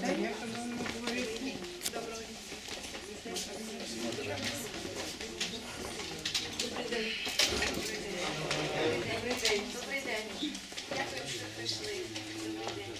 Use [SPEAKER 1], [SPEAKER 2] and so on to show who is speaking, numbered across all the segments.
[SPEAKER 1] дня, шановному товариству.
[SPEAKER 2] Доброго дня. Добрий день. Дякую, що прийшли. Добрий день.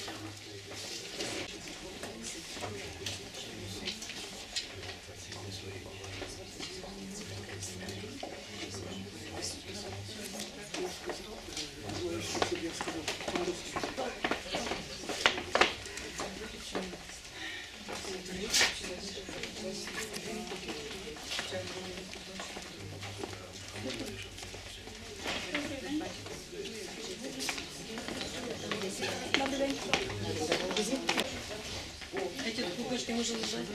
[SPEAKER 3] Эти кукушки можно лежать?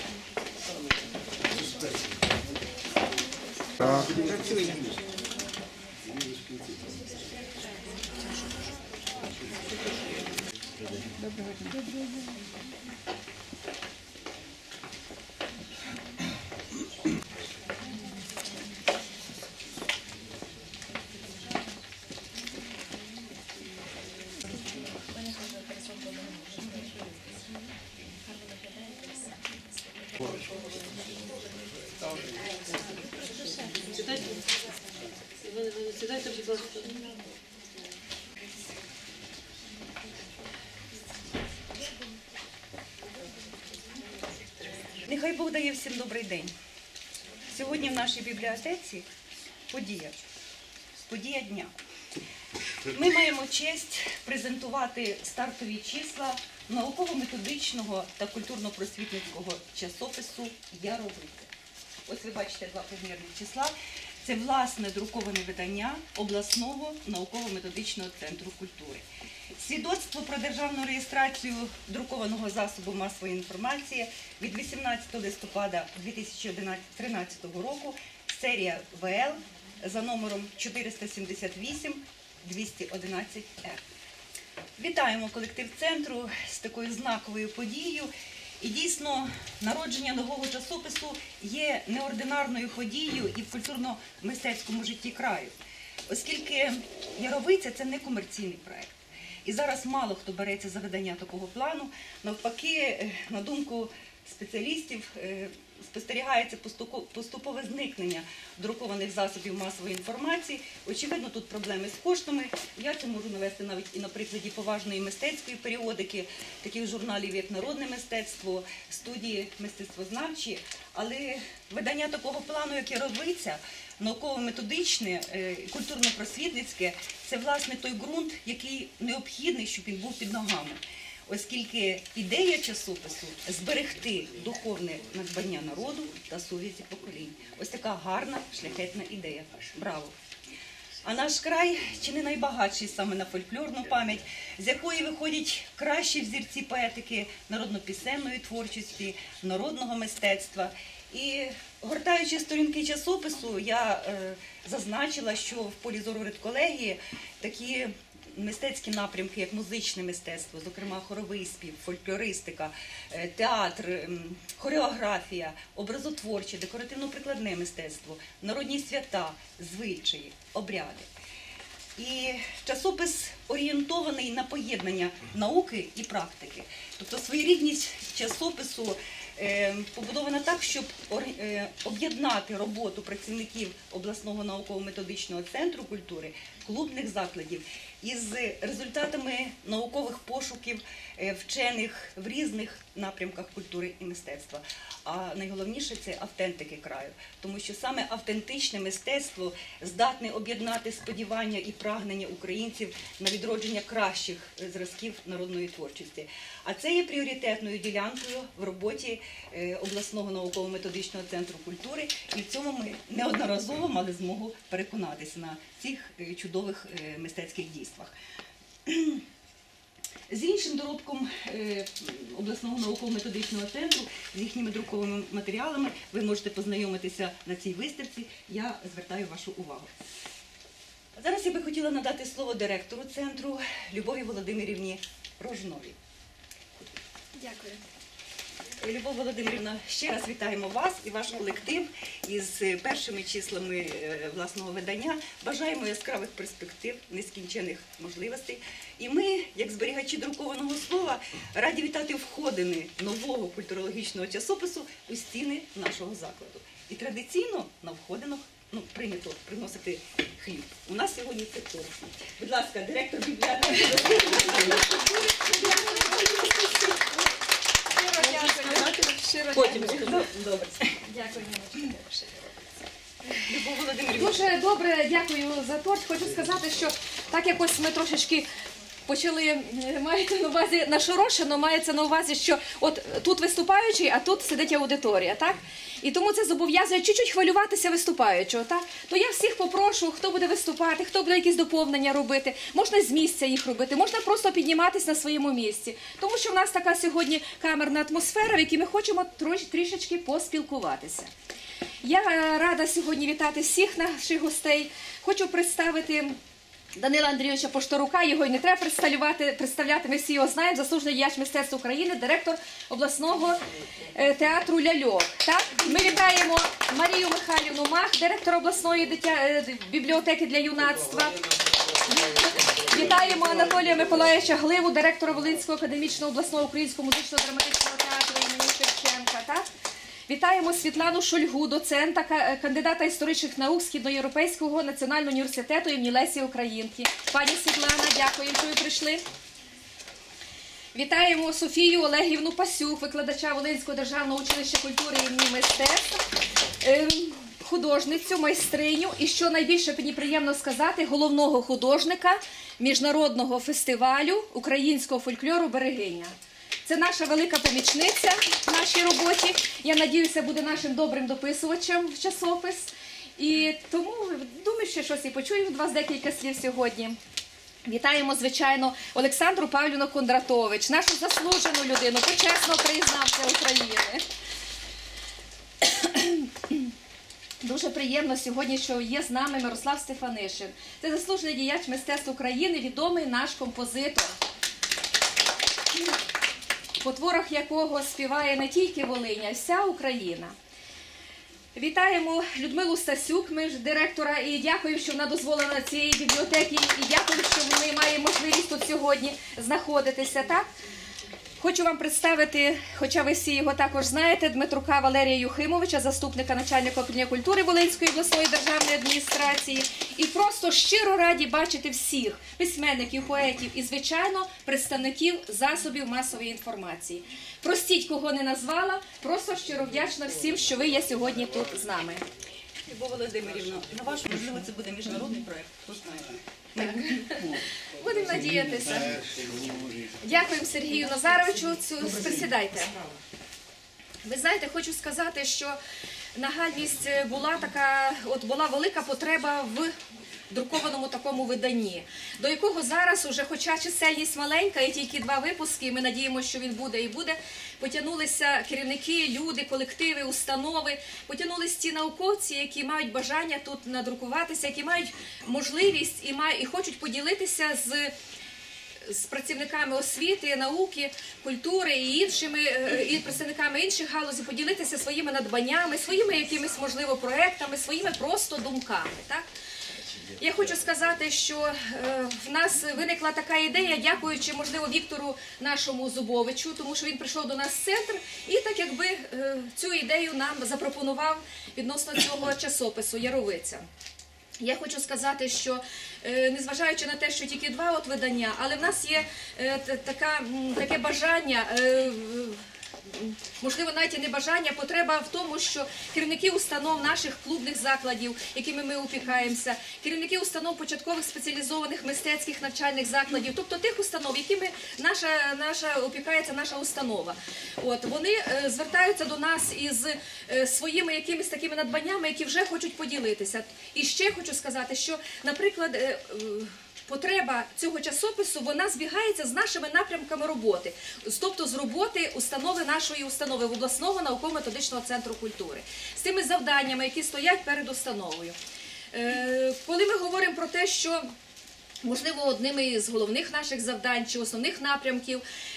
[SPEAKER 3] Сідайте. Сідайте, будь ласка.
[SPEAKER 4] Нехай Бог дає всім добрий день. Сьогодні в нашій бібліотеці подія дня. Ми маємо честь презентувати стартові числа науково-методичного та культурно-просвітницького часопису «Яровиця». Ось ви бачите два примірних числа. Це власне друковане видання обласного науково-методичного центру культури. Свідоцтво про державну реєстрацію друкованого засобу масової інформації від 18 листопада 2013 року, серія ВЛ за номером 478-211-Р. Вітаємо колектив центру з такою знаковою подією. І дійсно, народження нового часопису є неординарною подією і в культурно-мистецькому житті краю, оскільки «Яровиця» – це не комерційний проєкт. І зараз мало хто береться за видання такого плану. Навпаки, на думку спеціалістів, спостерігається поступове зникнення друкованих засобів масової інформації. Очевидно, тут проблеми з коштами. Я це можу навести навіть і на прикладі поважної мистецької періодики, таких журналів, як «Народне мистецтво», студії мистецтвознавчі. Але видання такого плану, як «Яровиця», науково-методичне, культурно-просвітницьке – це, власне, той ґрунт, який необхідний, щоб він був під ногами. Оскільки ідея часопису – зберегти духовне надбання народу та совісті поколінь. Ось така гарна, шляхетна ідея. Браво! А наш край чи не найбагатший саме на фольклорну пам'ять, з якої виходять кращі взірці поетики, народно-пісенної творчості, народного мистецтва. І гортаючи сторінки часопису, я зазначила, що в полі зору редколегії такі мистецькі напрямки, як музичне мистецтво, зокрема хоровий спів, фольклористика, театр, хореографія, образотворче, декоративно-прикладне мистецтво, народні свята, звичаї, обряди. І часопис орієнтований на поєднання науки і практики. Тобто своєрідність часопису побудована так, щоб об'єднати роботу працівників обласного науково-методичного центру культури, клубних закладів із результатами наукових пошуків вчених в різних напрямках культури і мистецтва. А найголовніше – це автентики краю. Тому що саме автентичне мистецтво здатне об'єднати сподівання і прагнення українців на відродження кращих зразків народної творчості. А це є пріоритетною ділянкою в роботі обласного науково-методичного центру культури. І в цьому ми неодноразово мали змогу переконатися на цих чудових мистецьких дійствах. З іншим доробком обласного науково-методичного центру, з їхніми друковими матеріалами ви можете познайомитися на цій виставці. Я звертаю вашу увагу. Зараз я би хотіла надати слово директору центру Любові Володимирівні Рожновій.
[SPEAKER 2] Дякую.
[SPEAKER 4] Любов Володимирівна, ще раз вітаємо вас і ваш колектив із першими числами власного видання. Бажаємо яскравих перспектив, нескінчених можливостей. І ми, як зберігачі друкованого слова, раді вітати входини нового культурологічного часопису у стіни нашого закладу. І традиційно на входинах прийнято приносити хліб. У нас сьогодні це торт. Будь ласка, директор бібліотеки. Потім. Добре.
[SPEAKER 2] Дякую, Ніночка.
[SPEAKER 4] Любов Володимирівна.
[SPEAKER 1] Дуже добре, дякую за торт. Хочу сказати, що так якось ми трошечки почали, маєте на увазі нашорошено, мається на увазі, що от тут виступаючий, а тут сидить аудиторія, так? І тому це зобов'язує чуть-чуть хвилюватися виступаючого, так? То я всіх попрошу, хто буде виступати, хто буде якісь доповнення робити, можна з місця їх робити, можна просто підніматися на своєму місці. Тому що в нас така сьогодні камерна атмосфера, в якій ми хочемо трішечки поспілкуватися. Я рада сьогодні вітати всіх наших гостей. Хочу представити Данила Андрійовича Поштарука, його і не треба представляти, ми всі його знаємо, заслужений діяч мистецтв України, директор обласного театру «Ляльок». Так? Ми вітаємо Марію Михайлівну Мах, директора обласної бібліотеки для юнацтва. Вітаємо Анатолія Миколаївича Гливу, директора Волинського академічного обласного українського музичного драматичного театру імені Шевченка. Так? Вітаємо Світлану Шульгу, доцента, кандидата історичних наук Східноєвропейського національного університету імені Лесі Українки. Пані Світлана, дякуємо, що ви прийшли. Вітаємо Софію Олегівну Пасюк, викладача Волинського державного училища культури імені мистецтв, художницю, майстриню і, що найбільше мені приємно сказати, головного художника міжнародного фестивалю українського фольклору «Берегиня». Це наша велика помічниця в нашій роботі. Я надіюся, буде нашим добрим дописувачем в часопис. І тому, думаю, що щось і почую від вас декілька слів сьогодні. Вітаємо, звичайно, Олександру Павлівну Кондратович, нашу заслужену людину, почесного краєзнавця України. Дуже приємно сьогодні, що є з нами Мирослав Стефанишин. Це заслужений діяч мистецтв України, відомий наш композитор, по творах якого співає не тільки Волинь, а вся Україна. Вітаємо Людмилу Стасюк, директора, і дякуємо, що вона дозволена цієї бібліотеки, і дякую, що ми маємо можливість тут сьогодні знаходитися. Так? Хочу вам представити, хоча ви всі його також знаєте, Дмитрука Валерія Юхимовича, заступника начальника управління культури Волинської обласної державної адміністрації. І просто щиро раді бачити всіх письменників, поетів і, звичайно, представників засобів масової інформації. Простіть, кого не назвала, просто щиро вдячна всім, що ви є сьогодні тут з нами.
[SPEAKER 4] Любов Володимирівна, на вашу, можливо, це буде міжнародний проєкт, хто знає.
[SPEAKER 1] Будемо надіятися. Дякуємо Сергію Назаровичу. Присідайте. Ви знаєте, хочу сказати, що нагальність була велика потреба в друкованому такому виданні, до якого зараз уже, хоча чисельність маленька, і тільки 2 випуски, ми надіємося, що він буде і буде, потягнулися керівники, люди, колективи, установи, потягнулися ті науковці, які мають бажання тут надрукуватися, які мають можливість і хочуть поділитися з працівниками освіти, науки, культури і представниками інших галузей, поділитися своїми надбаннями, своїми якимись, можливо, проектами, своїми просто думками. Так? Я хочу сказати, що в нас виникла така ідея, дякуючи, можливо, Віктору нашому Зубовичу, тому що він прийшов до нас в центр і так якби цю ідею нам запропонував відносно цього часопису «Яровиця». Я хочу сказати, що незважаючи на те, що тільки 2 видання, але в нас є таке бажання, можливо, навіть і не бажання, потреба в тому, що керівники установ наших клубних закладів, якими ми опікаємося, керівники установ початкових спеціалізованих мистецьких навчальних закладів, тобто тих установ, якими опікається наша установа. Вони звертаються до нас із своїми якимись такими надбаннями, які вже хочуть поділитися. І ще хочу сказати, що, наприклад, потреба цього часопису, вона збігається з нашими напрямками роботи, тобто з роботи нашої установи, обласного науково-методичного центру культури, з тими завданнями, які стоять перед установою. Коли ми говоримо про те, що можливо, одним із головних наших завдань чи основних напрямків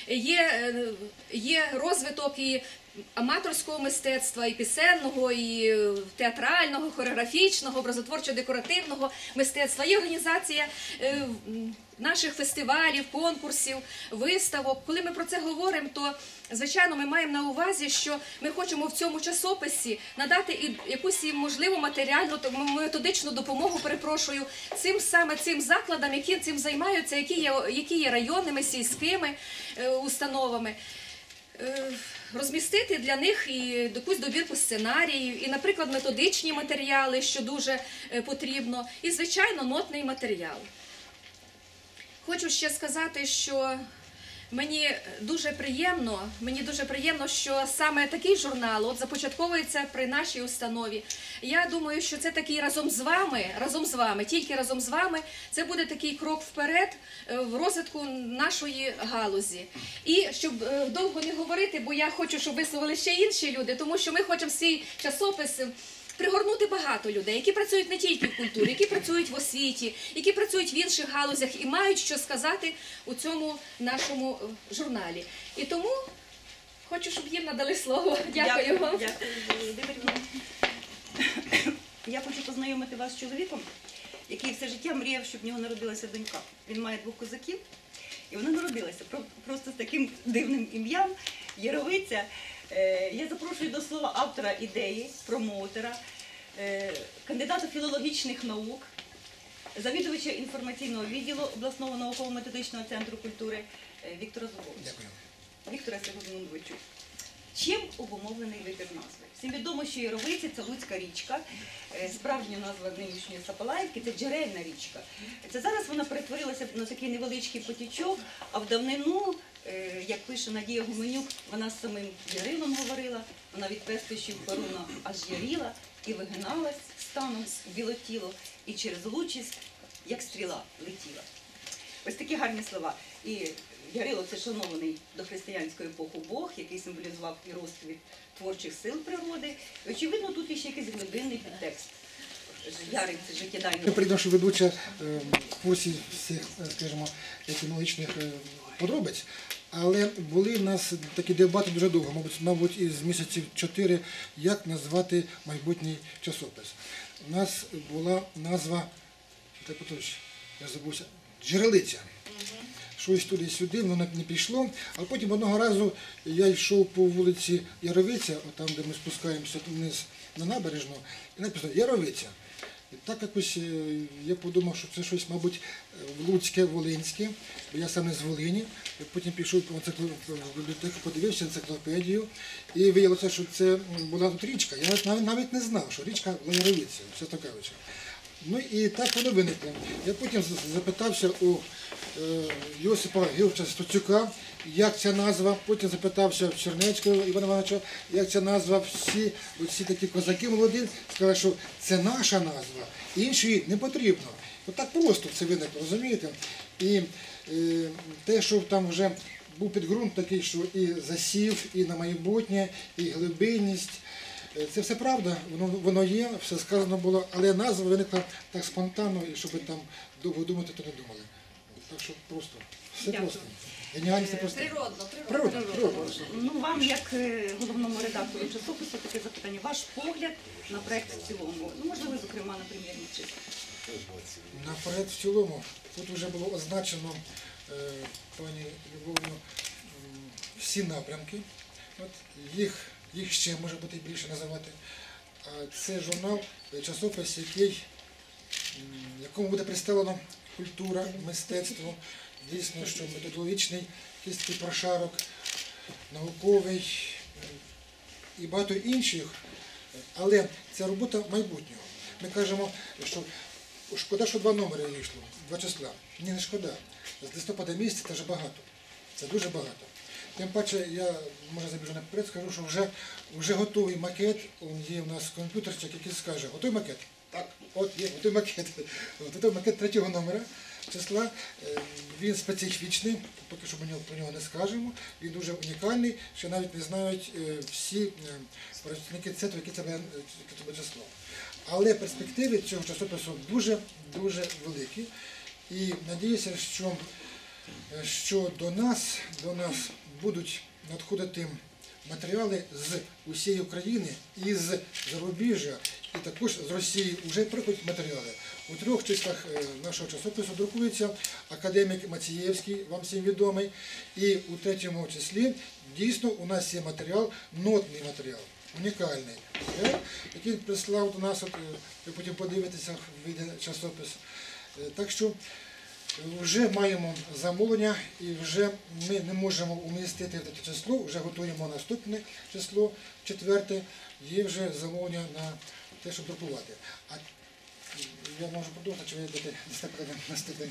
[SPEAKER 1] є розвиток і аматорського мистецтва, і пісенного, і театрального, хореографічного, образотворчо-декоративного мистецтва. Є організація наших фестивалів, конкурсів, виставок. Коли ми про це говоримо, то, звичайно, ми маємо на увазі, що ми хочемо в цьому часописі надати і якусь можливу матеріальну, методичну допомогу, перепрошую, цим закладам, які цим займаються, які є районними, сільськими установами. Розмістити для них і якусь добірку сценаріїв, і, наприклад, методичні матеріали, що дуже потрібно, і, звичайно, нотний матеріал. Хочу ще сказати, що мені дуже приємно, що саме такий журнал започатковується при нашій установі. Я думаю, що це такий разом з вами, тільки разом з вами, це буде такий крок вперед в розвитку нашої галузі. І щоб довго не говорити, бо я хочу, щоб висловили ще інші люди, тому що ми хочемо свій часопис пригорнути багато людей, які працюють не тільки в культурі, які працюють в освіті, які працюють в інших галузях і мають що сказати у цьому нашому журналі. І тому хочу, щоб їм надали слово. Дякую вам.
[SPEAKER 4] Дякую, Володимирівна. Я хочу познайомити вас з чоловіком, який все життя мріяв, щоб в нього народилася донька. Він має 2 козаків, і вона народилася просто з таким дивним ім'ям – Яровиця. Я запрошую до слова автора ідеї, промоутера, кандидата філологічних наук, завідувача інформаційного відділу обласного науково-методичного центру культури Віктора Зубовського.
[SPEAKER 5] Дякую.
[SPEAKER 4] Віктора Сергійовичу, чим обумовлений вибір назви? Всім відомо, що Яровиця – це Луцька річка, справжня назва нинішньої Сапалаївки – це джерельна річка. Це зараз вона перетворилася на такий невеличкий потічок, а в давнину, як пише Надія Гуменюк, вона з самим Ярилом говорила, вона від пестощів Перуна аж яріла і вигиналась станом в білотіло, і через лучість, як стріла, летіла. Ось такі гарні слова. І Ярило – це шанований до християнської епохи Бог, який символізував і розквіт творчих сил природи. І, очевидно, тут є ще якийсь глибинний підтекст. Ярик – це життєдайний.
[SPEAKER 5] Я приношу ведуча в курсі всіх, скажімо, етимологічних подробиць, але були в нас такі дебати дуже довго, мабуть, із місяців 4, як назвати майбутній часопис. У нас була назва, я забувся, Джерелиця. Щось туди-сюди, воно не пішло, а потім одного разу я йшов по вулиці Яровиця, там, де ми спускаємося вниз на набережну, і написано «Яровиця». І так якось я подумав, що це щось, мабуть, луцьке, волинське, бо я саме з Волині. Потім пішов в бібліотеку, подивився енциклопедію, і виявилося, що це була тут річка. Я навіть не знав, що річка була Яровиця, Святокавича. Ну і так воно виникло. Я потім запитався у Йосипа Георгійовича Стуцюка, як ця назва, потім запитався в Чернецького Івана Івановича, як ця назва, всі такі козаки молоді, сказали, що це наша назва, іншої не потрібно. Отак просто це виникло, розумієте? І те, що там вже був підґрунт такий, що і засів, і на майбутнє, і глибинність, це все правда, воно є, все сказано було, але назва виникла так спонтанно, і щоб там довго думати, то не думали. Так що просто, все просто. Геніальність просто. Природно.
[SPEAKER 4] Ну, вам, як головному редактору часопису, таке запитання. Ваш погляд на проект в цілому, ну, можливо, зокрема, на прем'єрні числа.
[SPEAKER 5] На проект в цілому, тут вже було означено пані Любов'ю всі напрямки. От, їх ще може бути більше називати. Це журнал, часопис, якому буде представлено культура, мистецтво, дійсно, що методологічний, якийсь такий прошарок, науковий і багато інших. Але це робота майбутнього. Ми кажемо, що шкода, що 2 номери вийшло, 2 числа. Ні, не шкода. З листопада місяця це вже багато. Це дуже багато. Тим паче, я, може, забіжу наперед, скажу, що вже готовий макет, він є у нас комп'ютерчик, який скаже, готовий макет? Так, от є, готовий макет. Готовий макет 3-го номера числа, він специфічний, поки що ми про нього не скажемо, він дуже унікальний, що навіть не знають всі працівники центру, яке це буде число. Але перспективи цього часопису дуже великі, і надіюся, що що до нас будуть надходити матеріали з усієї України і з зарубіжжя, і також з Росії вже приходять матеріали. У 3 числах нашого часопису друкується академік Мацієвський, вам всім відомий, і у 3 числі дійсно у нас є матеріал, нотний матеріал, унікальний матеріал, який він прислав до нас, ви потім подивитеся, вийде часопис. Так що вже маємо замовлення і вже ми не можемо умістити в таке число, вже готуємо наступне число, 4, є вже замовлення на те, щоб друкувати. А я можу продовжити, чи ви дати наступне?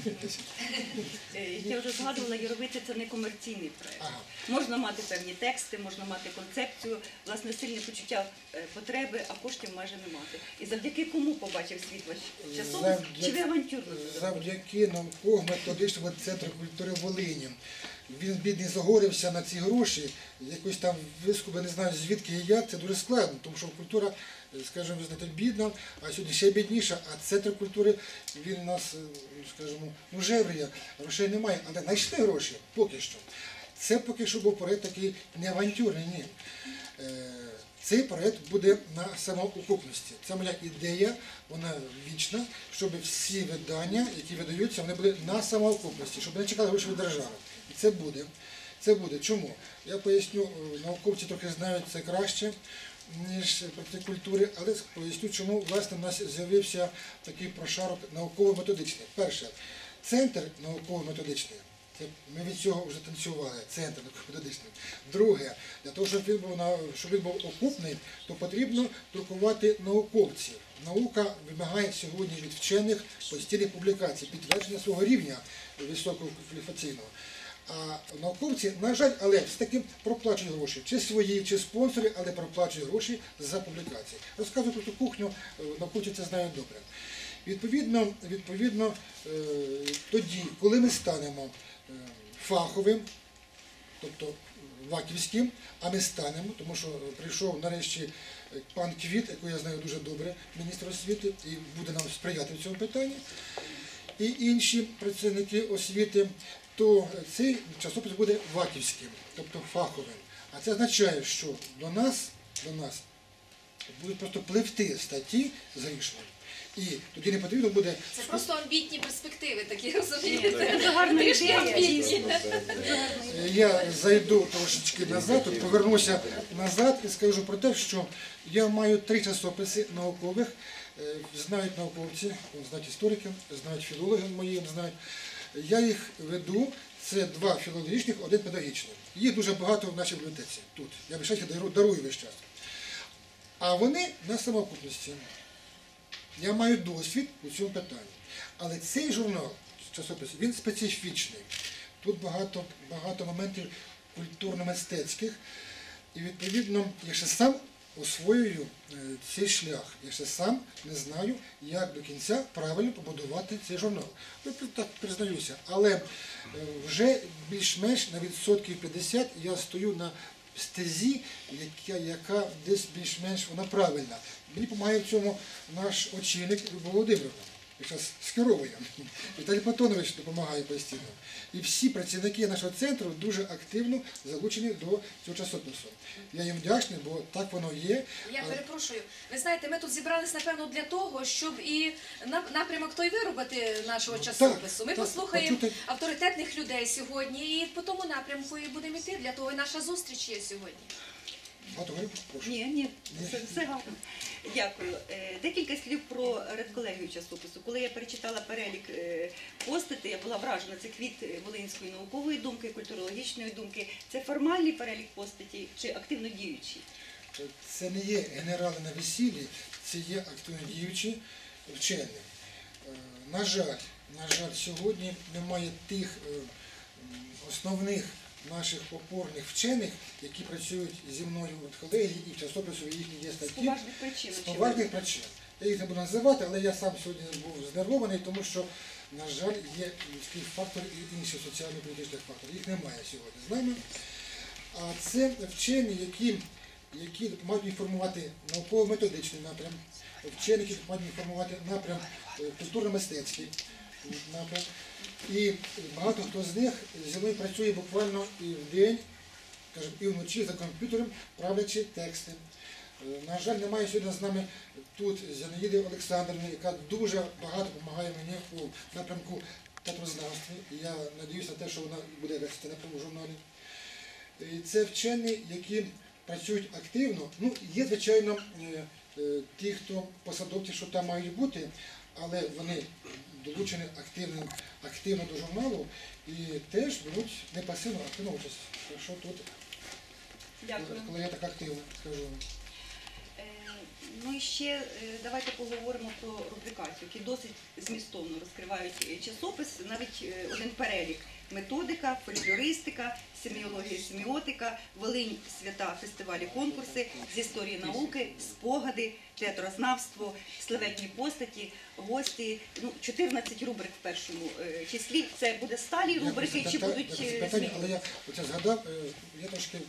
[SPEAKER 4] Я вже згадувала, Яровиця – це не комерційний проєкт.
[SPEAKER 5] Ага.
[SPEAKER 4] Можна мати певні тексти, можна мати концепцію, власне, сильне почуття потреби, а коштів майже не мати. І завдяки кому побачив світ ваш часопис? Чи ви авантюрно?
[SPEAKER 5] Завдяки науково-методичному центру культури Волині. Він, бідний, загорився на ці гроші, якось там вискуби, не знаю звідки і як, це дуже складно, тому що культура, скажімо, ви знаєте, бідна, а сьогодні ще бідніша, а центр культури, він у нас, скажімо, жевріє, грошей немає, але знайшли гроші поки що. Це поки що був проєкт такий не авантюрний, ні. Цей проєкт буде на самоокупності. Це моя ідея, вона вічна, щоб всі видання, які видаються, вони були на самоокупності, щоб не чекали гроші від держави. І це буде. Це буде. Чому? Я поясню, науковці трохи знають це краще, ніж проти культури, але поясню, чому, власне, у нас з'явився такий прошарок науково-методичний. Перше, центр науково-методичний. Ми від цього вже танцювали, центр методичний. Друге, для того, щоб він був окупний, то потрібно друкувати науковців. Наука вимагає сьогодні від вчених постійних публікацій, підтвердження свого рівня високого кваліфікаційного. А науковці, на жаль, але все-таки проплачують гроші. Чи свої, чи спонсори, але проплачують гроші за публікації. Розказую про ту кухню, науковці це знають добре. Відповідно, тоді, коли ми станемо фаховим, тобто ваківським, а ми станемо, тому що прийшов нарешті пан Квіт, якого я знаю дуже добре, міністр освіти, і буде нам сприяти в цьому питанні, і інші працівники освіти, то цей часопис буде ваківським, тобто фаховим. А це означає, що до нас будуть просто пливти статті з грішми. І тоді не потрібно буде...
[SPEAKER 1] Це просто амбітні перспективи такі, розумієте?
[SPEAKER 4] Це гарна
[SPEAKER 1] Трішки
[SPEAKER 4] ідея.
[SPEAKER 1] амбітні.
[SPEAKER 5] Я зайду трошечки назад, от повернуся назад і скажу про те, що я маю 3 часописи наукових, знають науковці, знають історики, знають філологи мої, знають. Я їх веду, це 2 філологічних, 1 педагогічний. Їх дуже багато в нашій бібліотеці, тут. Я їх дарую весь час. А вони на самоокупності. Я маю досвід у цьому питанні. Але цей журнал, часопис, він специфічний. Тут багато моментів культурно-мистецьких. І відповідно, я ще сам освоюю цей шлях. Я ще сам не знаю, як до кінця правильно побудувати цей журнал. Я так признаюся. Але вже більш-менш на відсотків 50 я стою на стезі, яка десь більш-менш вона правильна. Мені допомагає в цьому наш очільник Любов Володимирівна, яка скеровує. Віталій Платонович допомагає постійно. І всі працівники нашого центру дуже активно залучені до цього часопису. Я їм вдячний, бо так воно є.
[SPEAKER 1] Я перепрошую. Ви знаєте, ми тут зібрались, напевно, для того, щоб і напрямок той виробити нашого часопису. Ми
[SPEAKER 5] так,
[SPEAKER 1] послухаємо
[SPEAKER 5] почути.
[SPEAKER 1] авторитетних людей сьогодні і по тому напрямку і будемо йти. Для того і наша зустріч є сьогодні.
[SPEAKER 5] Багато говорю? Прошу.
[SPEAKER 4] Ні, все гарно. Дякую. Декілька слів про редколегію часопису. Коли я перечитала перелік постатей, я була вражена. Це квіт волинської наукової думки, культурологічної думки. Це формальний перелік постатей чи активно діючий?
[SPEAKER 5] Це не є генерали на весіллі, це є активно діючі вчені. На жаль, сьогодні немає тих основних наших опорних вчених, які працюють зі мною в колегії і в часопису їхні є статті.
[SPEAKER 4] З поважних причин.
[SPEAKER 5] З поважних причин. Я їх не буду називати, але я сам сьогодні був знервований, тому що, на жаль, є людський фактор і інші соціально-політичні фактори. Їх немає сьогодні з нами. А це вчені, які мають інформувати науково-методичний напрям, вчені, які мають інформувати напрям культурно-мистецький, напрям. І багато хто з них зі мною працює буквально і вдень, скажімо, і вночі за комп'ютером, правлячи тексти. На жаль, немає сьогодні з нами тут Зінаїди Олександрівни, яка дуже багато допомагає мені у напрямку театрознавства. І я сподіваюся на те, що вона буде вести напрямку в журналі. І це вчені, які працюють активно. Ну, є, звичайно, ті, хто посадовці, що там мають бути, але вони долучені активно до журналу і теж беруть не пасивну, а активну участь. Що тут,
[SPEAKER 4] Дякую.
[SPEAKER 5] коли я так активно, скажу.
[SPEAKER 4] Ну і ще давайте поговоримо про рубрикацію, які досить змістовно розкривають часопис, навіть один перелік. Методика, фольклористика, семіологія, семіотика, Волинь, свята, фестивалі, конкурси, з історії науки, спогади, театрознавство, славетні постаті, гості. Ну, 14 рубрик в першому числі. Це буде сталі рубрики чи будуть
[SPEAKER 5] питання, але я оце згадав, я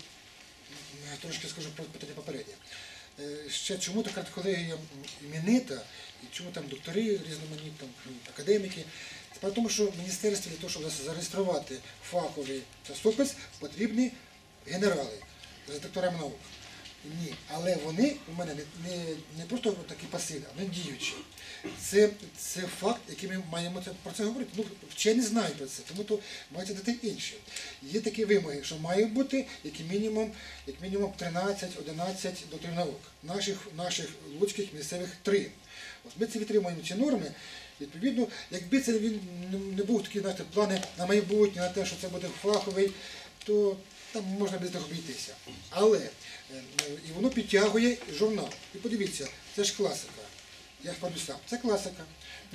[SPEAKER 5] трошки скажу про питання попереднє. Ще чому така колегія іменита, і чому там доктори різноманітні, там, академіки. Справа в тому, що в міністерстві для того, щоб зареєструвати фаховий часопис, потрібні генерали з докторами наук. Ні, але вони у мене не просто такі пасивні, а вони діючі. Це факт, який ми маємо про це говорити. Ну, вчені знають про це, тому то мають дати інші. Є такі вимоги, що має бути як мінімум 13-11 докторів наук. Наших луцьких місцевих 3. От ми це витримуємо ці норми. Відповідно, якби це він не був такі, знаєте, плани на майбутнє, на те, що це буде фаховий, то там можна без них обійтися. Але і воно підтягує журнал. І подивіться, це ж класика. Я впаду сам. Це класика.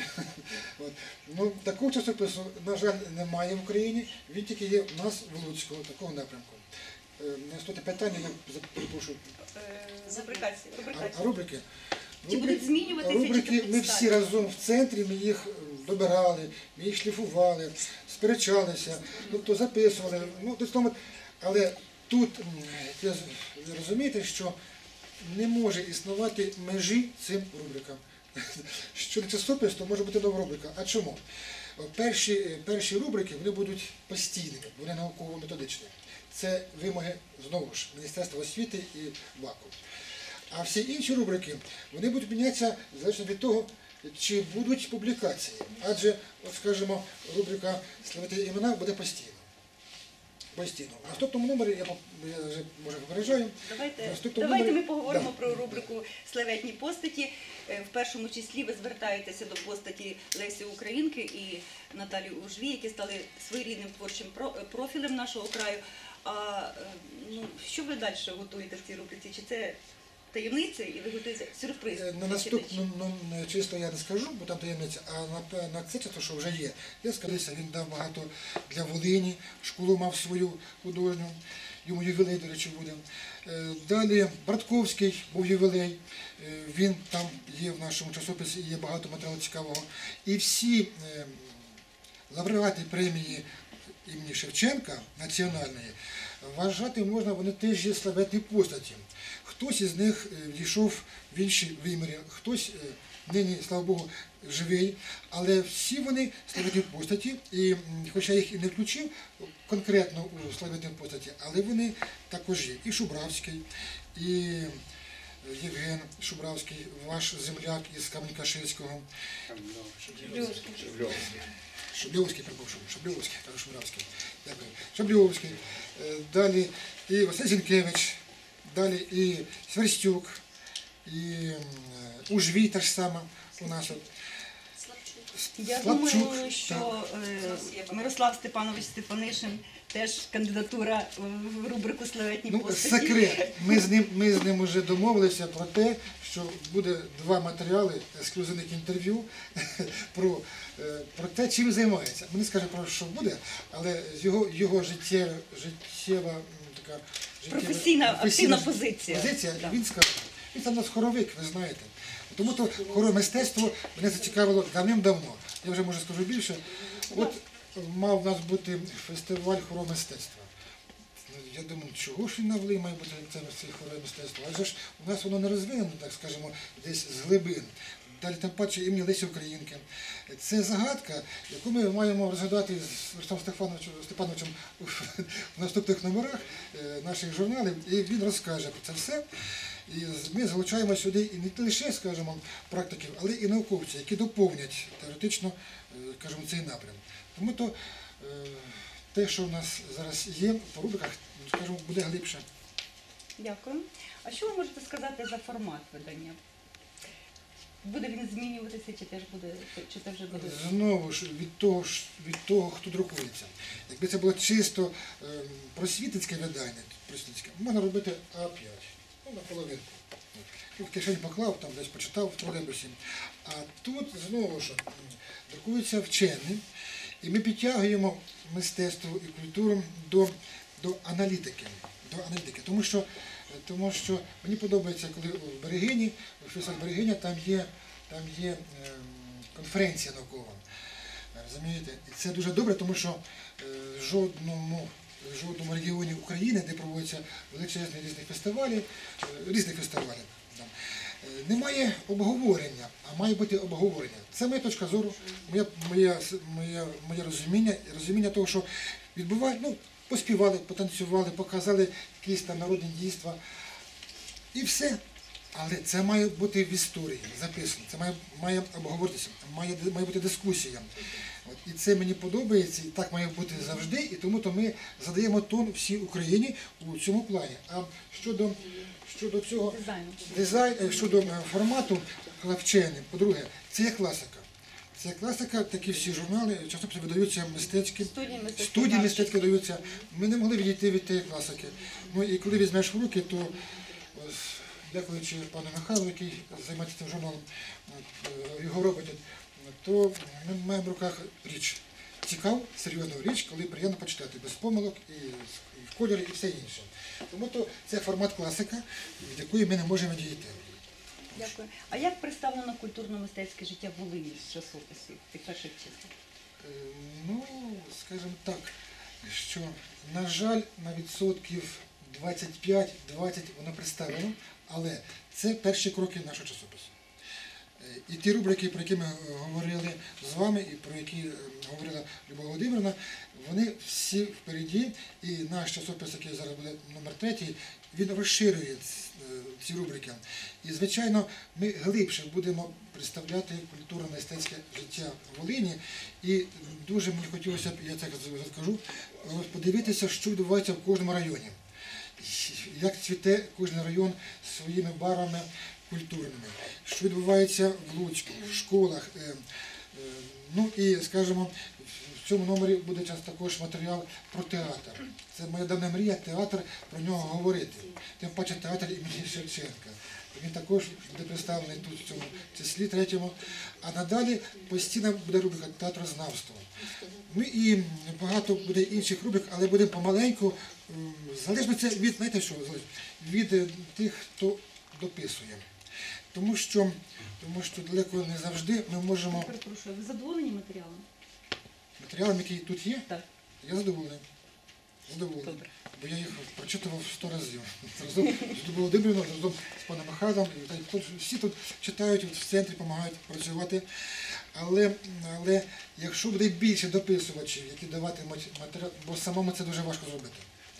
[SPEAKER 5] Ну, такого часопису, на жаль, немає в Україні. Він тільки є в нас в Луцьку, такого напрямку. Наступне питання, я перепрошую.
[SPEAKER 4] Рубрикації.
[SPEAKER 5] А рубрики?
[SPEAKER 4] Чи будуть змінюватися, чи
[SPEAKER 5] Рубрики
[SPEAKER 4] будуть
[SPEAKER 5] ми
[SPEAKER 4] сталі?
[SPEAKER 5] всі разом в центрі, ми їх добирали, ми їх шліфували, сперечалися, тобто записували. Ну, але тут ви розумієте, що не може існувати межі цим рубрикам. Щодо часопис, то може бути нова рубрика. А чому? Перші рубрики вони будуть постійними, вони науково-методичні. Це вимоги, знову ж, Міністерства освіти і ВАКу. А всі інші рубрики, вони будуть мінятися залежно від того, чи будуть публікації. Адже, от скажімо, рубрика «Славетні імена» буде постійно. Постійно. В наступному номері, я вже, може, попереджаю.
[SPEAKER 4] Давайте ми поговоримо про рубрику «Славетні постаті». В першому числі ви звертаєтеся до постаті Лесі Українки і Наталі Ужвій, які стали своєрідним творчим профілем нашого краю. А що ви далі готуєте в цій рубриці? Чи це таємниця і ви готуєте сюрприз?
[SPEAKER 5] На наступну чисто я не скажу, бо там таємниця, а на це чисто, що вже є. Я скажуся, він дав багато для Волині, школу мав свою художню, йому ювілей, до речі, буде. Далі Братковський був ювілей, він там є в нашому часописі, є багато матеріалу цікавого. І всі лауреати премії імені Шевченка національної, вважати можна, вони теж є славетні постаті. Хтось із них війшов в інші виміри, хтось нині, слава Богу, живий, але всі вони славетні постаті, і хоча я їх і не включив конкретно у славетні постаті, але вони також є. І Шубравський, і Євген Шубравський, ваш земляк із Камінь-Каширського. Шабльовський, перепрошую, Шабльовський, кажу Шубравський. Дякую. Шабльовський. Далі і Василь Зінкевич, далі і Сверстюк, і Ужвій та ж сама у нас.
[SPEAKER 4] Я думаю, що Мирослав Степанович Степанишин теж кандидатура в рубрику «Славетні постаті».
[SPEAKER 5] Секрет. Ми з ним вже домовилися про те, що буде 2 матеріали ексклюзивних інтерв'ю про те, чим займається. Ми не скажемо, про що буде, але його життєва така
[SPEAKER 4] Професійна, активна позиція.
[SPEAKER 5] Він скаже. Він там у нас хоровик, ви знаєте. Тому то хорове мистецтво мене зацікавило давним-давно. Я вже, може, скажу більше. От мав у нас бути фестиваль хорового мистецтва. Я думаю, чого ж він на Волині має бути це хорове мистецтво? Адже ж у нас воно не розвинено, так скажімо, десь з глибин. далі тим паче імені Лесі Українки. Це загадка, яку ми маємо розглядати з Русланом Степановичем в наступних номерах наших журналів, і він розкаже про це все. І ми залучаємо сюди і не лише, скажімо, практиків, але і науковців, які доповнять теоретично, скажімо, цей напрям. Тому то те, що в нас зараз є по рубриках, скажімо, буде глибше.
[SPEAKER 4] Дякую. А що ви можете сказати за формат видання? Буде він змінюватися, чи теж буде, чи це вже буде?
[SPEAKER 5] Знову ж від того, хто друкується. Якби це було чисто просвітницьке видання, можна робити А5, ну, наполовинку. В кишені поклав, там десь почитав в тролейбусі. А тут знову ж друкується вчений, і ми підтягуємо мистецтво і культуру до аналітики. Тому що мені подобається, коли в Берегині, у фестивалі Берегиня, там є конференція наукова. Розумієте? І це дуже добре, тому що в жодному регіоні України, де проводяться величезні різних фестивалів, немає обговорення, а має бути обговорення. Це моя точка зору, моє розуміння того, що відбувають, ну, поспівали, потанцювали, показали якісь там народні дійства. І все. Але це має бути в історії записано, це має обговоритися, має бути дискусія. І це мені подобається, і так має бути завжди, і тому то ми задаємо тон всій Україні у цьому плані. А щодо цього щодо формату вчений, по-друге, це є класика. Це класика, такі всі журнали, часто видаються мистецькі, студії мистецькі видаються. Ми не могли відійти від тієї класики. Ну і коли візьмеш в руки, то, дякуючи пану Михайлу, який займається цим журналом, його робить, то ми маємо в руках річ. Цікаву, серйозну річ, коли приємно почитати, без помилок, і в кольорі, і все інше. Тому то це формат класика, від якої ми не можемо відійти.
[SPEAKER 4] Дякую. А як представлено культурно-мистецьке життя Волині з часописів в тих перших числах?
[SPEAKER 5] Ну, скажімо так, що, на жаль, на відсотків 25-20 воно представлено, але це перші кроки нашого часопису. І ті рубрики, про які ми говорили з вами, і про які говорила Любов Володимирівна, вони всі впереді, і наш часопис, який зараз буде номер 3, він розширює ці рубрики. І, звичайно, ми глибше будемо представляти культурно-мистецьке життя Волині. І дуже мені хотілося б, я так скажу, подивитися, що відбувається в кожному районі. Як цвіте кожен район своїми барвами культурними, що відбувається в Луцьку, в школах. Ну і, скажімо, в цьому номері буде також матеріал про театр. Це моя давня мрія, театр, про нього говорити. Тим паче театр імені Шевченка. Він також буде представлений тут, в цьому числі 3-му. А надалі постійно буде рубрика театрознавство. Ну і багато буде інших рубрик, але будемо помаленьку. Залежно це від, знаєте що, від тих, хто дописує. Тому що далеко не завжди ми можемо...
[SPEAKER 4] Перепрошую, ви задоволені матеріалом?
[SPEAKER 5] Матеріалом, який тут є?
[SPEAKER 4] Так.
[SPEAKER 5] Я задоволений.
[SPEAKER 4] Добре.
[SPEAKER 5] Бо я їх прочитував 100 разів. Разом з Любов'ю Володимирівною, разом з паном Михайлом. Всі тут читають, в центрі допомагають працювати. Але якщо буде більше дописувачів, які даватимуть матеріал, бо самому це дуже важко зробити.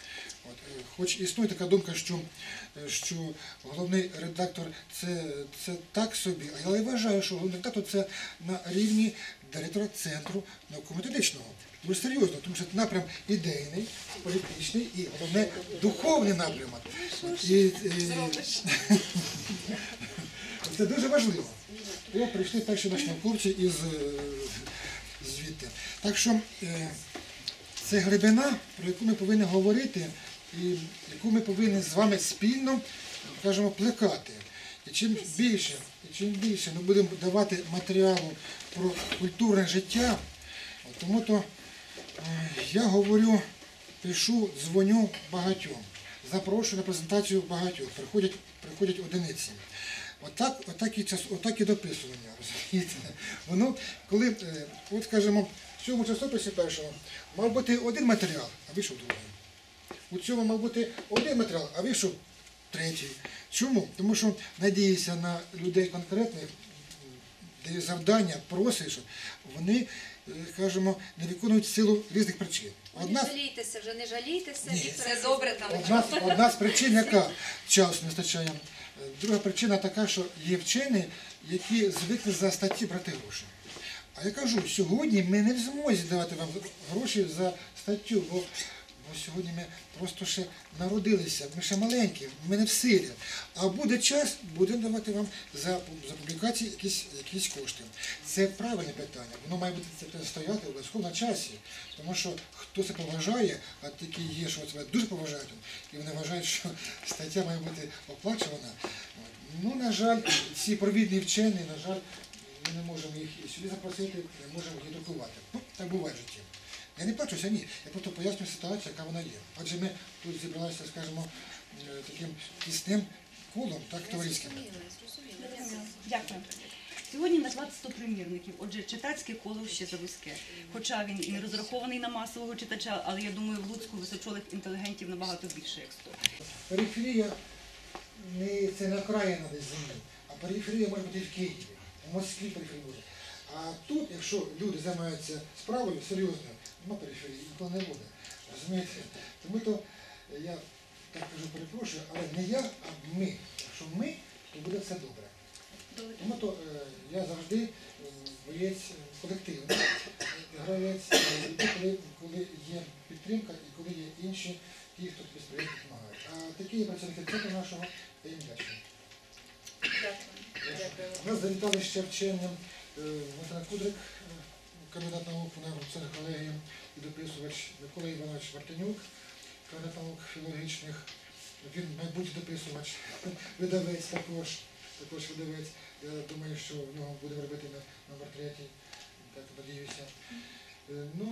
[SPEAKER 5] Хоч існує така думка, що головний редактор це так собі, але я вважаю, що головний редактор це на рівні директора центру науково-методичного. Дуже серйозно, тому що це напрям ідейний, політичний і, головне, духовний напрямок. Це дуже важливо. О, прийшли перші наші науковці звідти. Так що це глибина, про яку ми повинні говорити, і яку ми повинні з вами спільно, кажемо, плекати. І чим більше ми будемо давати матеріалу про культурне життя, тому то я говорю, пишу, дзвоню багатьом, запрошую на презентацію багатьох, приходять одиниці. Отак і дописування, розумієте? Воно, коли, от скажімо, в цьому часописі першому мав бути один матеріал, а вийшов другий. У цьому мав бути один матеріал, а вийшов третій. Чому? Тому що надіюся на людей конкретних, дають завдання, просять, щоб вони, скажімо, не виконують в силу різних причин.
[SPEAKER 1] Не жалійтеся вже, не жалійтеся,
[SPEAKER 5] Ні.
[SPEAKER 1] Віктор, все добре там.
[SPEAKER 5] Одна з причин, яка часу не вистачає. Друга причина така, що є вчені, які звикли за статті брати гроші. А я кажу, сьогодні ми не в змозі давати вам гроші за статтю, бо сьогодні ми просто ще народилися, ми ще маленькі, ми не в силі. А буде час, будемо давати вам за публікації якісь кошти. Це правильне питання, воно має бути це стояти обов'язково на часі. Тому що хто це поважає, а такі є, що себе дуже поважають, і вони вважають, що стаття має бути оплачувана. Ну, на жаль, ці провідні вчені, на жаль, ми не можемо їх і сюди запросити, не можемо їх друкувати. Ну, так буває в житті. Я не плачуся, ні. Я просто пояснюю ситуацію, яка вона є. Адже ми тут зібралися, скажімо, таким тісним колом, так, товариським.
[SPEAKER 4] Дякую. Сьогодні наклад 100 примірників, отже, читацьке коло ще завузьке. Хоча він і не розрахований на масового читача, але я думаю, в Луцьку височолих інтелігентів набагато більше, як 100.
[SPEAKER 5] Периферія це не окраїна десь землі, а периферія може бути і в Києві, в Москві периферія буде. А тут, якщо люди займаються справою серйозною, нема периферії, ніколи не буде. Розумієте? Тому то я так кажу, перепрошую, але не я, а ми. Якщо ми, то буде все добре. Тому то я завжди боєць колективний, гравець, коли є підтримка і коли є інші, ті, хто тобі сприяє, допомагають. А такі є працівники центру нашого, я їм вдячний. У нас завітали ще вченням Валентина Кудрик, кандидат наук на центрі колегії і дописувач Микола Іванович Мартинюк, кандидат наук філологічних. Він майбутній дописувач, видавець також видавець. Я думаю, що в нього будемо робити номер 3, так надіюся. Ну,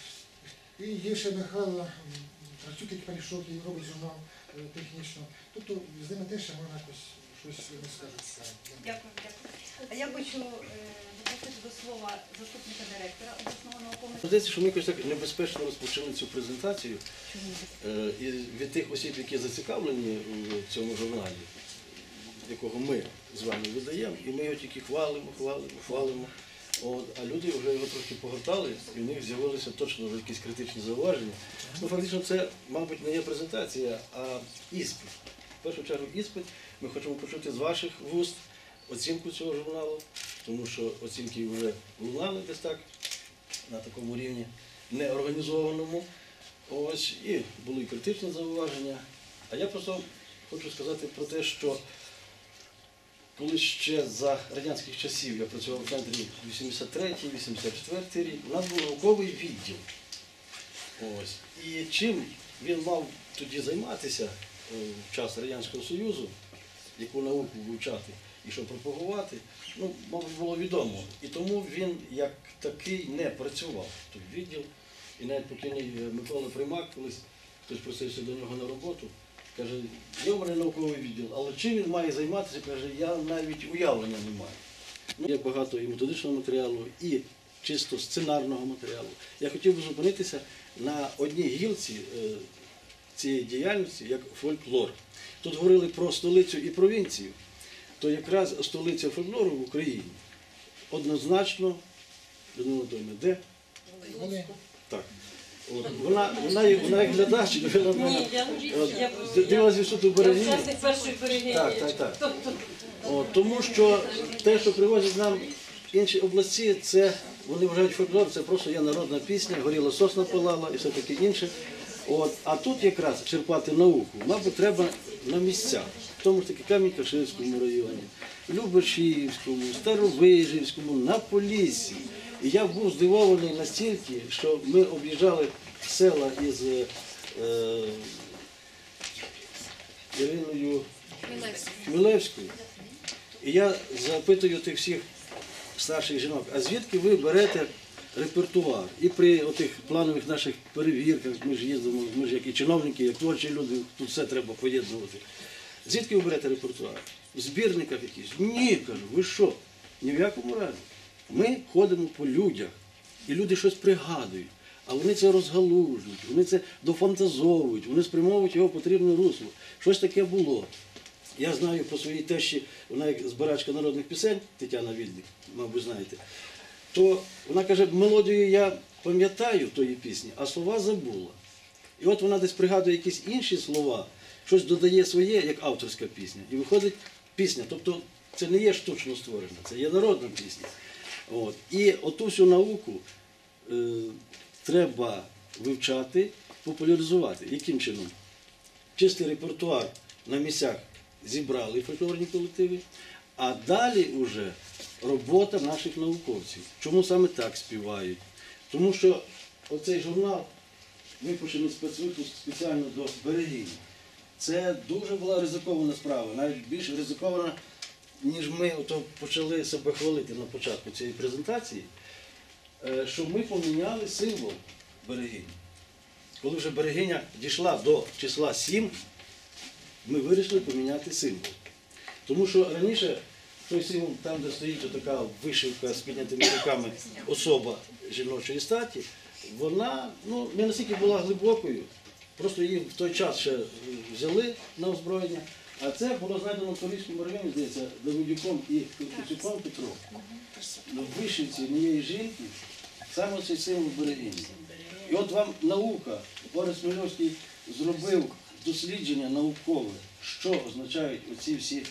[SPEAKER 5] і є ще Михайло Трацюк, який перейшов, який робить журнал технічно. Тобто з ними теж ще можна якось щось не скажуть.
[SPEAKER 4] Дякую, дякую. А я хочу запросити до слова заступника директора обласного наукового.
[SPEAKER 6] Здається, що ми якось так небезпечно розпочали цю презентацію і від тих осіб, які зацікавлені в цьому журналі, якого ми з вами видаємо, і ми його тільки хвалимо. А люди вже його трохи погортали, і в них з'явилися точно вже якісь критичні зауваження. Ну, фактично, це, мабуть, не є презентація, а іспит. В першу чергу іспит. Ми хочемо почути з ваших вуст оцінку цього журналу, тому що оцінки вже лунали десь так, на такому рівні неорганізованому. Ось, і були і критичні зауваження. А я просто хочу сказати про те, що коли ще за радянських часів я працював в центрі 83-84 рік, у нас був науковий відділ. Ось. І чим він мав тоді займатися в час Радянського Союзу, яку науку вивчати і що пропагувати, ну, мабуть, було відомо. І тому він як такий не працював той відділ. І навіть покійний Микола Примак, колись хтось просився до нього на роботу, каже, є у мене науковий відділ, але чим він має займатися, каже, я навіть уявлення не маю. Ну, є багато і методичного матеріалу, і чисто сценарного матеріалу. Я хотів би зупинитися на одній гілці цієї діяльності, як фольклор. Тут говорили про столицю і провінцію, то якраз столиця фольклору в Україні однозначно, Людмила Анатоліївна, де? Так. От, вона як глядач, дивилася суд у Березні.
[SPEAKER 3] Першої перегині.
[SPEAKER 6] Так. От, тому що те, що привозять нам інші області, це, вони вважають фольклор, це просто є народна пісня, горіла сосна палала і все таке інше. От, а тут якраз черпати науку, мабуть, треба на місцях, в тому ж таки Камінь-Каширському районі, Любешівському, Старовижівському, на Поліссі. І я був здивований настільки, що ми об'їжджали села із Іриною Хмілевською. І я запитую тих всіх старших жінок, а звідки ви берете репертуар? І при отих планових наших перевірках, ми ж їздимо, ми ж як і чиновники, як творчі люди, тут все треба поєднувати. Звідки ви берете репертуар? В збірниках якісь? Ні, кажу, ви що? Ні в якому разі. Ми ходимо по людях, і люди щось пригадують, а вони це розгалужують, вони це дофантазовують, вони спрямовують його в потрібне русло. Щось таке було. Я знаю по своїй тещі, вона як збирачка народних пісень, Тетяна Вільник, мабуть, знаєте, то вона каже, мелодію я пам'ятаю тої пісні, а слова забула. І от вона десь пригадує якісь інші слова, щось додає своє, як авторська пісня, і виходить пісня. Тобто це не є штучно створена, це є народна пісня. От. І оту всю науку треба вивчати, популяризувати. Яким чином? Чистий репертуар на місцях зібрали фольклорні колективи, а далі вже робота наших науковців. Чому саме так співають? Тому що оцей журнал, випущений спецвипуск спеціально до берегів, це дуже була ризикована справа, навіть більш ризикована, ніж ми ото почали себе хвалити на початку цієї презентації, що ми поміняли символ берегині. Коли вже берегиня дійшла до числа 7, ми вирішили поміняти символ. Тому що раніше той символ, там, де стоїть така вишивка з піднятими руками особа жіночої статі, вона не настільки була глибокою, просто її в той час ще взяли на озброєння, а це було знайдено в Паризькому районі, здається, Давидюком і Кицюком Петром. В вишивці однієї жінки саме цей символ берегині. І от вам наука, Борис Хмельовський зробив дослідження наукове, що означають оці всі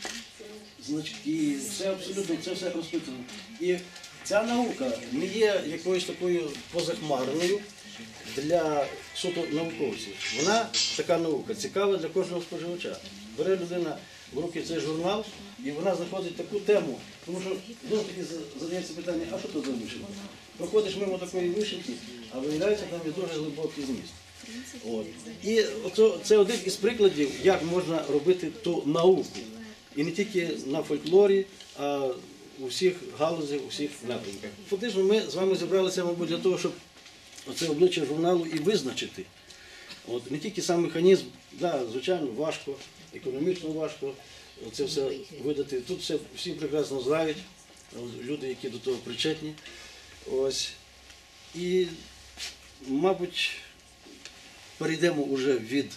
[SPEAKER 6] значки, це абсолютно, це все розписано. І ця наука не є якоюсь такою позахмарною для суто науковців. Вона, така наука, цікава для кожного споживача. Бере людина в руки цей журнал, і вона знаходить таку тему, тому що дуже таки задається питання, а що це за вишивка? Проходиш мимо такої вишивки, а виявляється, там є дуже глибокий зміст. От. І це один із прикладів, як можна робити ту науку. І не тільки на фольклорі, а у всіх галузях, у всіх напрямках. Фактично ми з вами зібралися, мабуть, для того, щоб оце обличчя журналу і визначити. От, не тільки сам механізм, звичайно, важко, економічно важко це все видати. Тут все всі прекрасно знають, люди, які до того причетні. Ось. І, мабуть, перейдемо вже від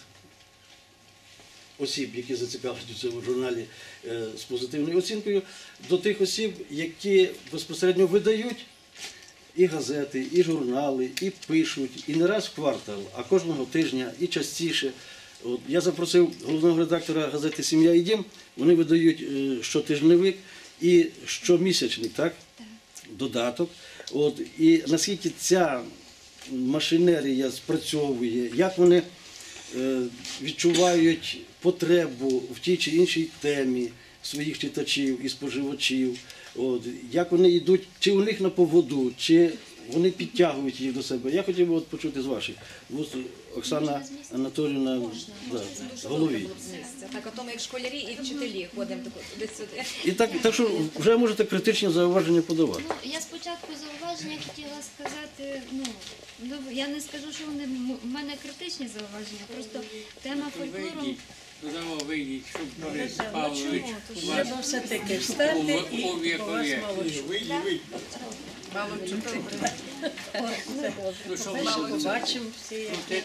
[SPEAKER 6] осіб, які зацікавлені у цьому журналі з позитивною оцінкою, до тих осіб, які безпосередньо видають і газети, і журнали, і пишуть, і не раз в квартал, а кожного тижня, і частіше. От, я запросив головного редактора газети «Сім'я і дім», вони видають щотижневик і щомісячник, так? Додаток. От, і наскільки ця машинерія спрацьовує, як вони відчувають потребу в тій чи іншій темі своїх читачів і споживачів, от, як вони йдуть, чи у них на поводу, чи вони підтягують їх до себе. Я хотів би почути з ваших вуст, Оксана Анатоліївна, голові.
[SPEAKER 1] Так, о тому, як школярі і вчителі ходимо туди-сюди.
[SPEAKER 6] І так що вже можете критичні зауваження подавати.
[SPEAKER 2] Я спочатку зауваження хотіла сказати, я не скажу, що вони в мене критичні зауваження, просто тема фольклору.
[SPEAKER 7] Вийдіть, щоб Борис Павлович
[SPEAKER 3] Треба все-таки встати і у вас мало побачимо всі.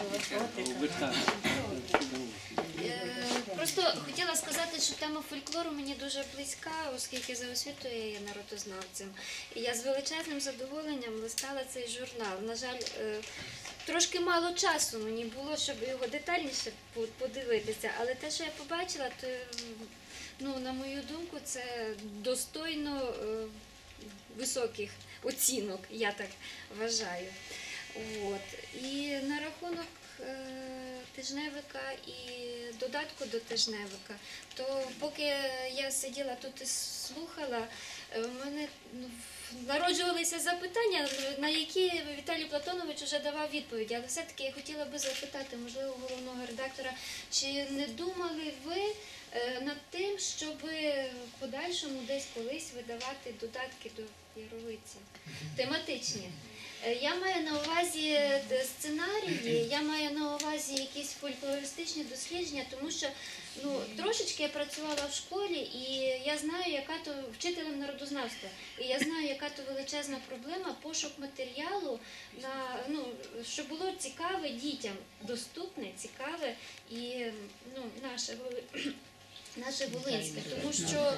[SPEAKER 2] Просто хотіла сказати, що тема фольклору мені дуже близька, оскільки за освітою я є народознавцем. І я з величезним задоволенням листала цей журнал. На жаль, трошки мало часу мені було, щоб його детальніше подивитися, але те, що я побачила, то, на мою думку, це достойно високих оцінок, я так вважаю. От. І на рахунок тижневика і додатку до тижневика, то поки я сиділа тут і слухала, в мене народжувалися запитання, на які Віталій Платонович вже давав відповіді. Але все-таки я хотіла би запитати, можливо, головного редактора, чи не думали ви над тим, щоб в подальшому десь колись видавати додатки до Яровиці, тематичні? Я маю на увазі сценарії, я маю на увазі якісь фольклористичні дослідження, тому що трошечки я працювала в школі, і я знаю, яка то вчителем народознавства, і я знаю, яка то величезна проблема пошук матеріалу, щоб було цікаве дітям, доступне, цікаве, і наше наше волинське, тому що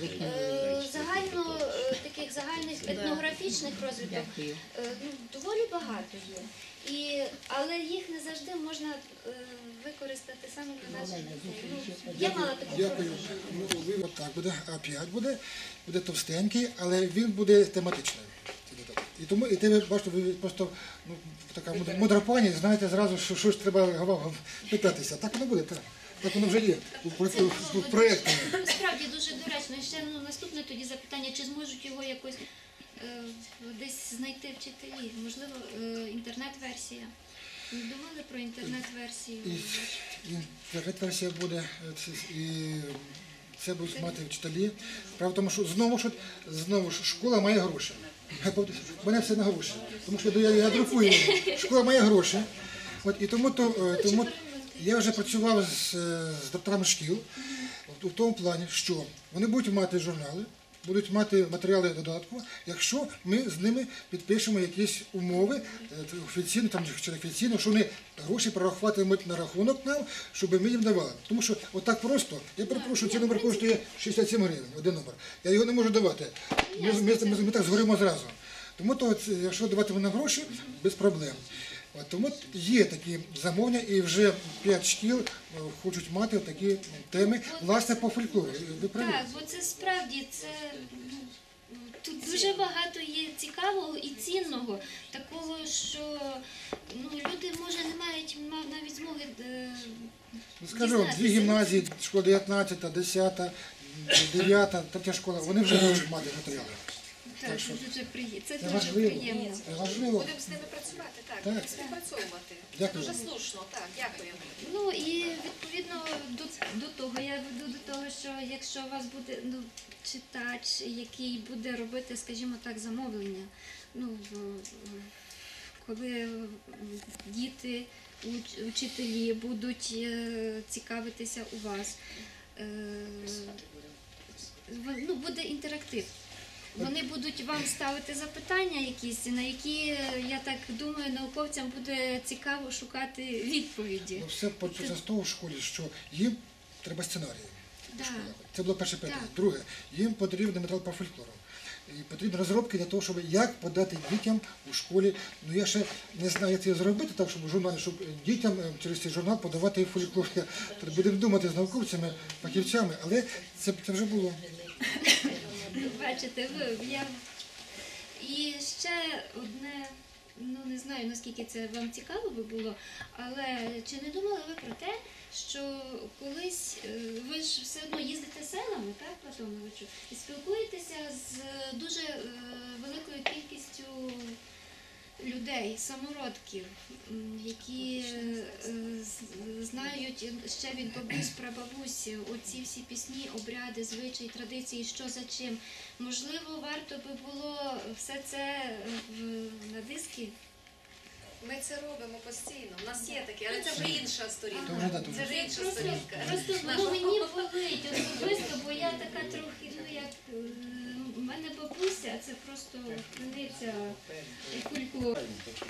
[SPEAKER 2] таких загальних етнографічних розвиток доволі багато є. Але їх не завжди можна використати саме для наших дітей. Я мала таку
[SPEAKER 5] Дякую. Ну, так буде, А5 буде товстенький, але він буде тематичний. І тому і ти бачите, ви просто така мудра пані, знаєте зразу, що щось треба питатися. Так воно буде, так. Так воно вже є в проєкті.
[SPEAKER 2] Справді дуже доречно. І ще наступне тоді запитання, чи зможуть його якось десь знайти вчителі? Можливо, інтернет-версія. Не думали про інтернет-версію?
[SPEAKER 5] Інтернет-версія буде, і це будуть мати вчителі. Правда в тому, що знову ж школа має гроші. У мене все на гроші. Тому що я друкую. Школа має гроші. І тому я вже працював з директорами шкіл в тому плані, що вони будуть мати журнали, будуть мати матеріали додатку, якщо ми з ними підпишемо якісь умови, офіційно чи неофіційно, що вони гроші перерахуватимуть на рахунок нам, щоб ми їм давали. Тому що отак просто, я перепрошую, цей номер коштує 67 гривень, один номер. Я його не можу давати. Ми так згоримо зразу. Тому, якщо давати на гроші, без проблем. Тому є такі замовлення, і вже 5 шкіл хочуть мати такі теми, власне, по фольклору.
[SPEAKER 2] Так, бо це справді, тут дуже багато є цікавого і цінного, такого, що люди, може, не мають навіть змоги
[SPEAKER 5] Скажу, дві гімназії, школа 19, 10, 9, 3 школа, вони вже можуть мати матеріали.
[SPEAKER 2] Так, це
[SPEAKER 5] Це
[SPEAKER 2] дуже
[SPEAKER 5] важливо.
[SPEAKER 2] приємно.
[SPEAKER 5] Це важливо.
[SPEAKER 1] Будемо з ними працювати, так,
[SPEAKER 5] Так.
[SPEAKER 1] будемо співпрацьовувати.
[SPEAKER 5] Дякую.
[SPEAKER 1] Дуже слушно, так, дякую.
[SPEAKER 2] Ну і відповідно до того, я веду до того, що якщо у вас буде читач, який буде робити, скажімо так, замовлення, коли діти, учителі будуть цікавитися у вас, буде інтерактив. Вони будуть вам ставити запитання якісь, на які, я так думаю, науковцям буде цікаво шукати відповіді.
[SPEAKER 5] Все почнеться з того в школі, що їм треба сценарії.
[SPEAKER 2] Да.
[SPEAKER 5] Це було перше питання.
[SPEAKER 2] Так.
[SPEAKER 5] Друге, їм потрібен матеріал по фольклору. І потрібні розробки для того, щоб як подати дітям у школі. Я ще не знаю, як це зробити, так, щоб журнал, щоб дітям через цей журнал подавати фольклор. Будемо думати з науковцями, фахівцями, але це вже було.
[SPEAKER 2] Бачите, і ще одне, не знаю, наскільки це вам цікаво би було, але чи не думали ви про те, що колись, ви ж все одно їздите селами, так, Платоновичу, і спілкуєтеся з дуже великою кількістю людей, самородків, які знають ще від бабусь, прабабусь оці всі пісні, обряди, звичаї, традиції, що за чим. Можливо, варто би було все це на диски.
[SPEAKER 1] Ми це робимо постійно, у нас є таке, але це вже інша сторінка. Це вже інша
[SPEAKER 2] Просто
[SPEAKER 1] сторінка.
[SPEAKER 2] мені болить особисто, бо я така трохи, як у мене бабуся, це просто криниця фольклору.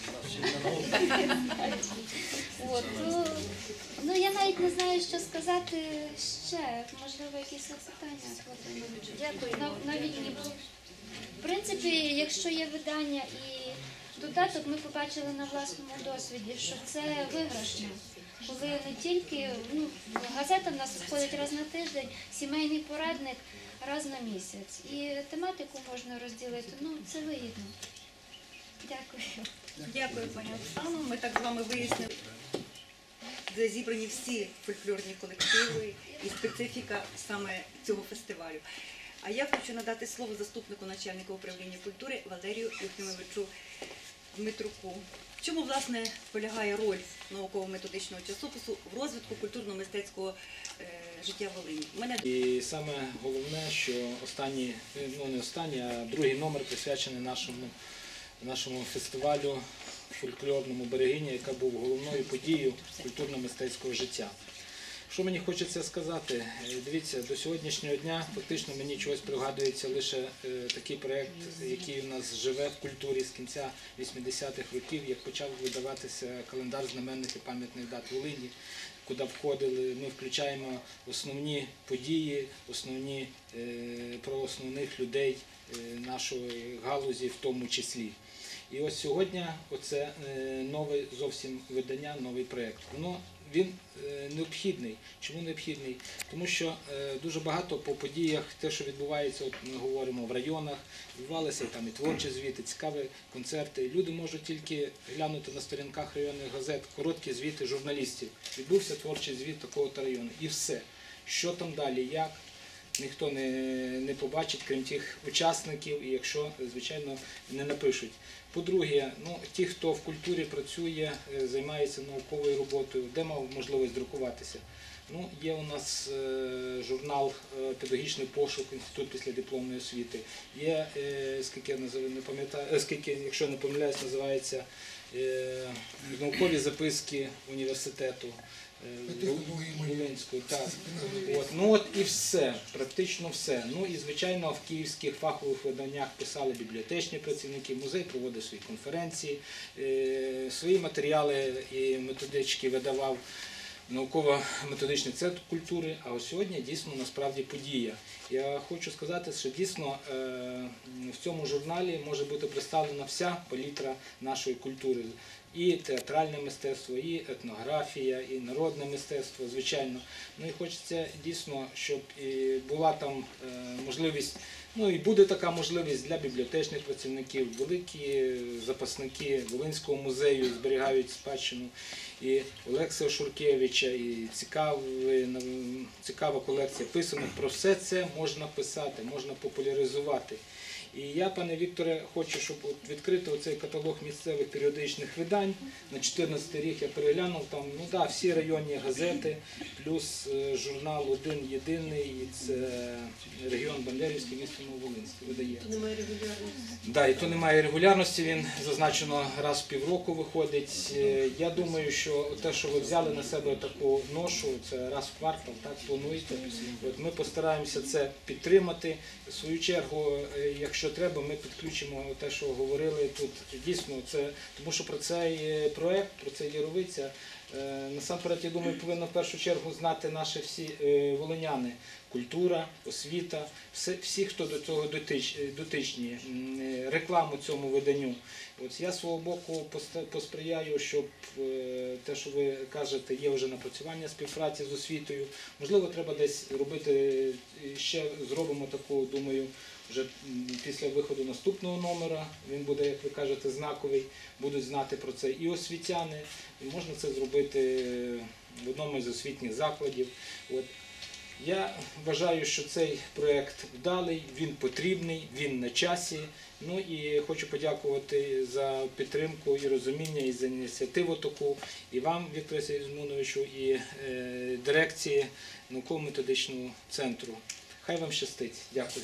[SPEAKER 2] Я навіть не знаю, що сказати ще. Можливо, якісь запитання. Дякую. Навіть ні. В принципі, якщо є видання і додаток, ми побачили на власному досвіді, що це виграшно. Коли не тільки, газета в нас виходить раз на тиждень, сімейний порадник раз на місяць. І тематику можна розділити, це вигідно. Дякую.
[SPEAKER 4] Дякую, пані Оксано. Ми так з вами вияснили, де зібрані всі фольклорні колективи і специфіка саме цього фестивалю. А я хочу надати слово заступнику начальника управління культури Валерію Юхимовичу Дмитруку. В чому, власне, полягає роль науково-методичного часопису в розвитку культурно-мистецького життя Волині?
[SPEAKER 8] І саме головне, що другий номер присвячений нашому фестивалю фольклорному Берегиня, яка був головною подією культурно-мистецького життя. Що мені хочеться сказати? Дивіться, до сьогоднішнього дня фактично мені чогось пригадується лише такий проєкт, який у нас живе в культурі з кінця 80-х років, як почав видаватися календар знаменних і пам'ятних дат Волині, куди входили. Ми включаємо основні події, про основних людей нашої галузі в тому числі. І ось сьогодні оце нове зовсім видання, новий проєкт. Він необхідний. Чому необхідний? Тому що дуже багато по подіях, те, що відбувається, от ми говоримо в районах, відбувалися там і творчі звіти, цікаві концерти. Люди можуть тільки глянути на сторінках районних газет, короткі звіти журналістів. Відбувся творчий звіт такого-то району. І все. Що там далі, як? Ніхто не побачить, крім тих учасників, і якщо, звичайно, не напишуть. По-друге, ті, хто в культурі працює, займається науковою роботою, де мав можливість друкуватися. Є у нас журнал «Педагогічний пошук», інститут післядипломної освіти. Є, якщо не помиляюсь, називається «Наукові записки університету». Волинської, так. І все, практично все. І, звичайно, в київських фахових виданнях писали бібліотечні працівники, музей проводив свої конференції, свої матеріали і методички видавав науково-методичний центр культури, а ось сьогодні дійсно насправді подія. Я хочу сказати, що дійсно в цьому журналі може бути представлена вся палітра нашої культури. І театральне мистецтво, і етнографія, і народне мистецтво, звичайно. І хочеться дійсно, щоб була там можливість, і буде така можливість для бібліотечних працівників. Великі запасники Волинського музею зберігають спадщину і Олекса Шуркевича, і цікава колекція писанок. Про все це можна писати, можна популяризувати. І я, пане Вікторе, хочу, щоб відкрити оцей каталог місцевих періодичних видань. На 2014 рік я переглянув, там, всі районні газети, плюс журнал «Один єдиний», і це регіон Бандерівський, місто Нововолинське видає.
[SPEAKER 3] То немає регулярності.
[SPEAKER 8] Так, і то немає регулярності, він зазначено раз в півроку виходить. Я думаю, що те, що ви взяли на себе таку ношу, це раз в квартал, так, плануєте. Ми постараємося це підтримати. В свою чергу, якщо треба, ми підключимо те, що говорили тут. Дійсно, тому що про цей проєкт, про цей Яровиця, насамперед, я думаю, повинно в першу чергу знати наші всі волиняни. Культура, освіта, всі, хто до цього дотичні, рекламу цьому виданню. Я з свого боку посприяю, щоб те, що ви кажете, є вже напрацювання співпраці з освітою. Можливо, треба десь робити, ще зробимо таку, думаю, вже після виходу наступного номера, він буде, як ви кажете, знаковий, будуть знати про це і освітяни, і можна це зробити в одному із освітніх закладів. Я вважаю, що цей проєкт вдалий, він потрібний, він на часі. І хочу подякувати за підтримку і розуміння, і за ініціативу таку, і вам, Віктору Сигізмундовичу, і дирекції науково-методичного центру. Хай вам щастить. Дякую.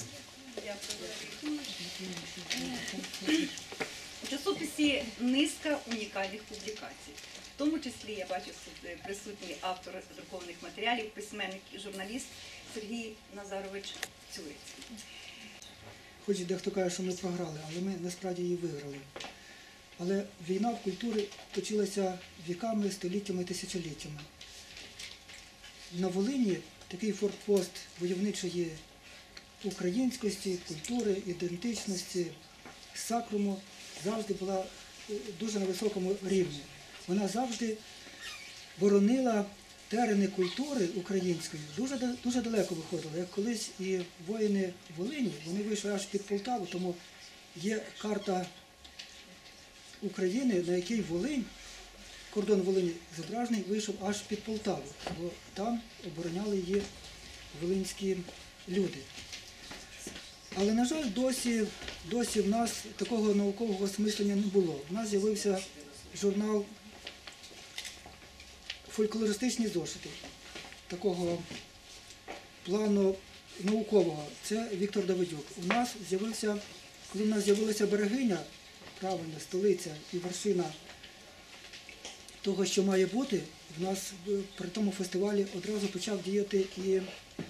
[SPEAKER 4] У часописі низка унікальних публікацій. В тому числі, я бачу, тут присутній автор друкованих матеріалів, письменник і журналіст Сергій Назарович Цюрицький.
[SPEAKER 9] Хоч дехто каже, що ми програли, але ми насправді її виграли. Але війна в культурі точилася віками, століттями, тисячоліттями. На Волині такий форпост войовничої українськості, культури, ідентичності, сакруму завжди була дуже на високому рівні. Вона завжди боронила терени культури української, дуже далеко виходила. Як колись і воїни Волині, вони вийшли аж під Полтаву, тому є карта України, на якій Волинь, кордон Волині зображений, вийшов аж під Полтаву, бо там обороняли її волинські люди. Але, на жаль, досі в нас такого наукового осмислення не було. У нас з'явився журнал «Фольклористичні зошити» такого плану наукового. Це Віктор Давидюк. Коли в нас з'явилася Берегиня, правильно, столиця і вершина того, що має бути, в нас при тому фестивалі одразу почав діяти і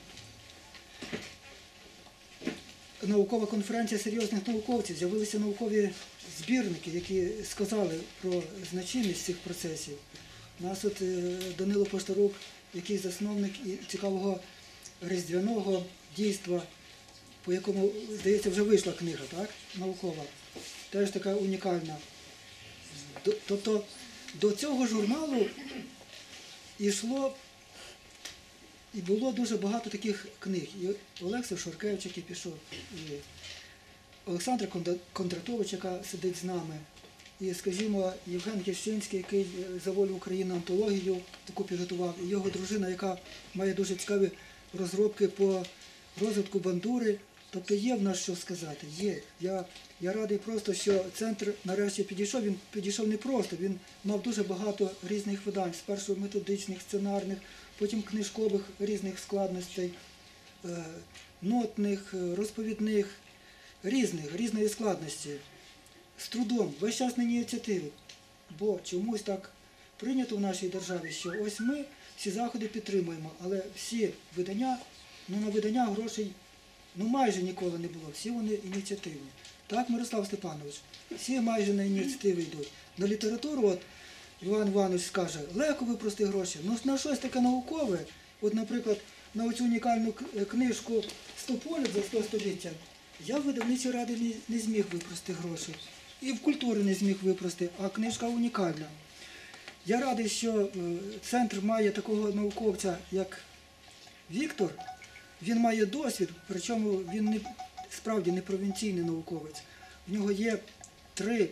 [SPEAKER 9] наукова конференція серйозних науковців, з'явилися наукові збірники, які сказали про значимість цих процесів. Нас от Данило Поштарук, який засновник і цікавого різдвяного дійства, по якому, здається, вже вийшла книга, так? Наукова. Теж така унікальна. Тобто до цього журналу йшло і було дуже багато таких книг. І Олекса Шоркевич, який пішов, і Олександр Кондратович, яка сидить з нами, і, скажімо, Євген Єщинський, який за волю України антологію таку підготував, і його дружина, яка має дуже цікаві розробки по розвитку бандури. Тобто є в нас що сказати, є. Я радий просто, що центр нарешті підійшов. Він підійшов не просто, він мав дуже багато різних видань, спершу методичних, сценарних, потім книжкових різних складностей, нотних, розповідних, різної складності. З трудом, весь час на ініціативі. Бо чомусь так прийнято в нашій державі, що ось ми всі заходи підтримуємо, але всі видання, на видання грошей майже ніколи не було, всі вони ініціативні. Так, Мирослав Степанович, всі майже на ініціативи йдуть. На літературу, от Іван Іванович скаже, легко випрости гроші, на щось таке наукове, от, наприклад, на оцю унікальну книжку «100 за 100 століття», я в видавничій раді не зміг випрости гроші. І в культурі не зміг випрости, а книжка унікальна. Я радий, що центр має такого науковця, як Віктор. Він має досвід, причому він справді не провінційний науковець. В нього є три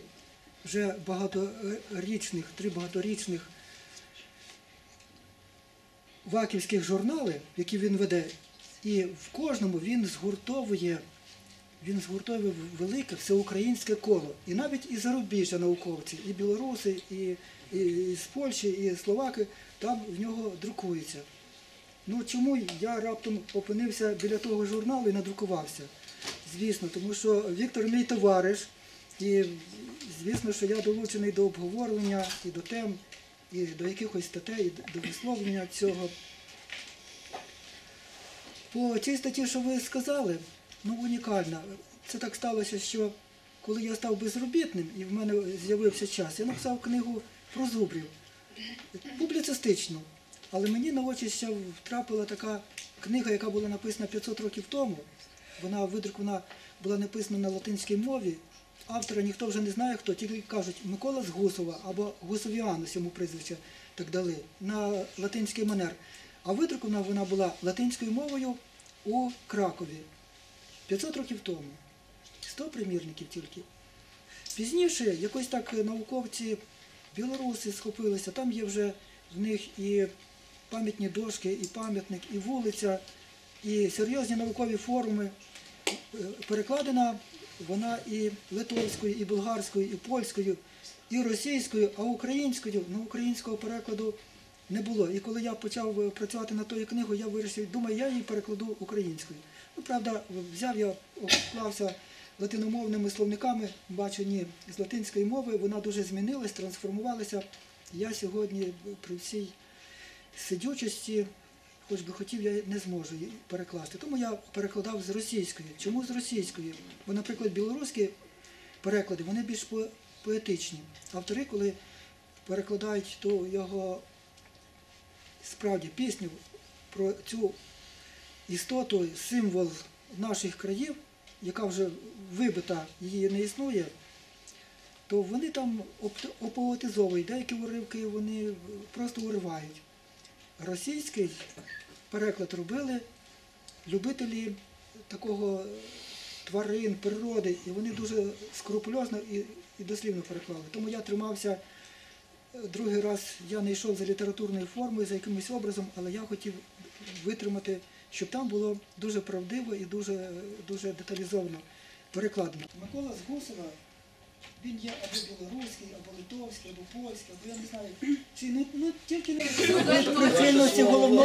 [SPEAKER 9] багаторічних ваківських журнали, які він веде. І в кожному він згуртовує велике всеукраїнське коло. І навіть і зарубіжжя науковці, і білоруси, і з Польщі, і словаки, там в нього друкуються. Чому я раптом опинився біля того журналу і надрукувався? Звісно, тому що Віктор мій товариш, і звісно, що я долучений до обговорення і до тем, і до якихось статей, і до висловлення цього. По цій статті, що ви сказали, унікальна. Це так сталося, що коли я став безробітним і в мене з'явився час, я написав книгу про зубрів, публіцистичну. Але мені на очі ще втрапила така книга, яка була написана 500 років тому. Вона видрукована була написана на латинській мові. Автора ніхто вже не знає хто, тільки кажуть Микола з Гусова або Гусовіанус, йому прізвище так дали, на латинський манер. А видрукована вона була латинською мовою у Кракові 500 років тому. 100 примірників тільки. Пізніше якось так науковці білоруси схопилися, там є вже в них і пам'ятні дошки, і пам'ятник, і вулиця, і серйозні наукові форуми. Перекладена вона і литовською, і болгарською, і польською, і російською, а українською, українського перекладу не було. І коли я почав працювати над тою книгою, я вирішив, думаю, я її перекладу українською. Правда, взяв я, обклався латиномовними словниками, бачу, ні, з латинської мови вона дуже змінилась, трансформувалася. Я сьогодні при всій сидючості, хоч би хотів, я не зможу її перекласти. Тому я перекладав з російської. Чому з російської? Бо, наприклад, білоруські переклади, вони більш поетичні. Автори, коли перекладають ту його, справді, пісню про цю істоту, символ наших країв, яка вже вибита, її не існує, то вони там опоетизовують, деякі уривки вони просто уривають. Російський переклад робили любителі такого тварин, природи, і вони дуже скрупульозно і дослівно переклали. Тому я тримався, другий раз я не йшов за літературною формою, за якимось образом, але я хотів витримати, щоб там було дуже правдиво і дуже деталізовано перекладено. Микола з Гусова, він є або білоруський, або литовський, або польський, або я не знаю, чи тільки не прицільності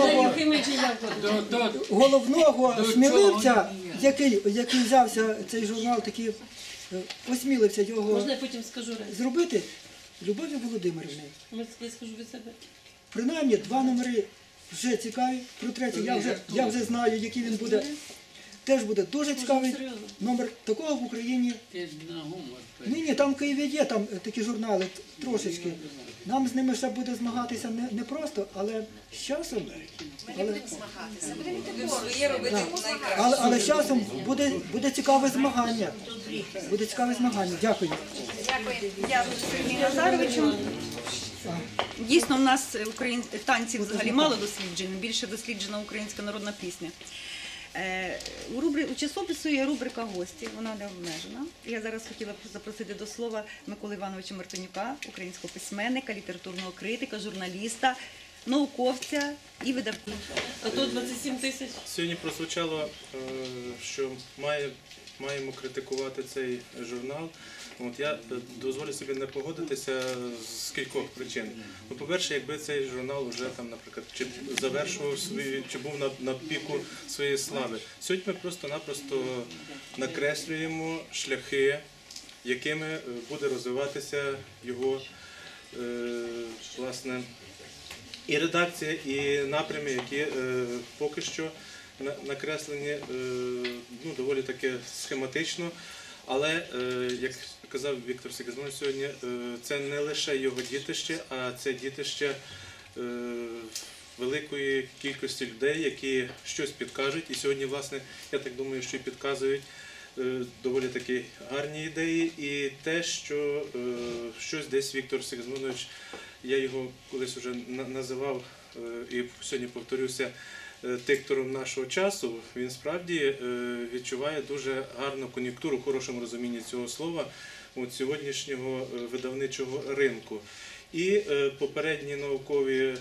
[SPEAKER 9] головного сміливця, який взявся цей журнал, такий осмілився його зробити, Любові Володимирівни.
[SPEAKER 3] Я скажу від себе.
[SPEAKER 9] Принаймні 2 номери вже цікаві, про третій я вже знаю, який він буде. теж буде дуже цікавий номер. Такого в Україні.
[SPEAKER 7] Ти на гумор.
[SPEAKER 9] Ні, там в Києві є там такі журнали трошечки. Нам з ними ще буде змагатися не просто, але з часом.
[SPEAKER 1] Ми не будемо змагатися, будемо йти поруч.
[SPEAKER 9] Але з часом буде цікаве змагання. Буде цікаве змагання. Дякую.
[SPEAKER 4] Дякую Сергію Назаровичу. Дійсно, у нас танці взагалі мало досліджені, більше досліджена українська народна пісня. У часопису є рубрика «Гості», вона не обмежена. Я зараз хотіла б запросити до слова Миколу Івановича Мартинюка, українського письменника, літературного критика, журналіста, науковця і видавця.
[SPEAKER 10] Тут 27 тисяч.
[SPEAKER 11] Сьогодні прозвучало, що маємо критикувати цей журнал. Я дозволю собі не погодитися з кількох причин. По-перше, якби цей журнал вже там, наприклад, чи завершував чи був на піку своєї слави. Сьогодні ми просто-напросто накреслюємо шляхи, якими буде розвиватися його, власне, і редакція, і напрями, які поки що накреслені доволі таки схематично. Але, як казав Віктор Сигізмунд сьогодні, це не лише його дітище, а це дітище великої кількості людей, які щось підкажуть. І сьогодні, власне, я так думаю, що і підказують доволі такі гарні ідеї. І те, що щось десь Віктор Сигізмундович, я його колись вже називав і сьогодні повторюся, диктором нашого часу, він справді відчуває дуже гарну кон'юнктуру, в хорошому розумінні цього слова, сьогоднішнього видавничого ринку. І попередні наукові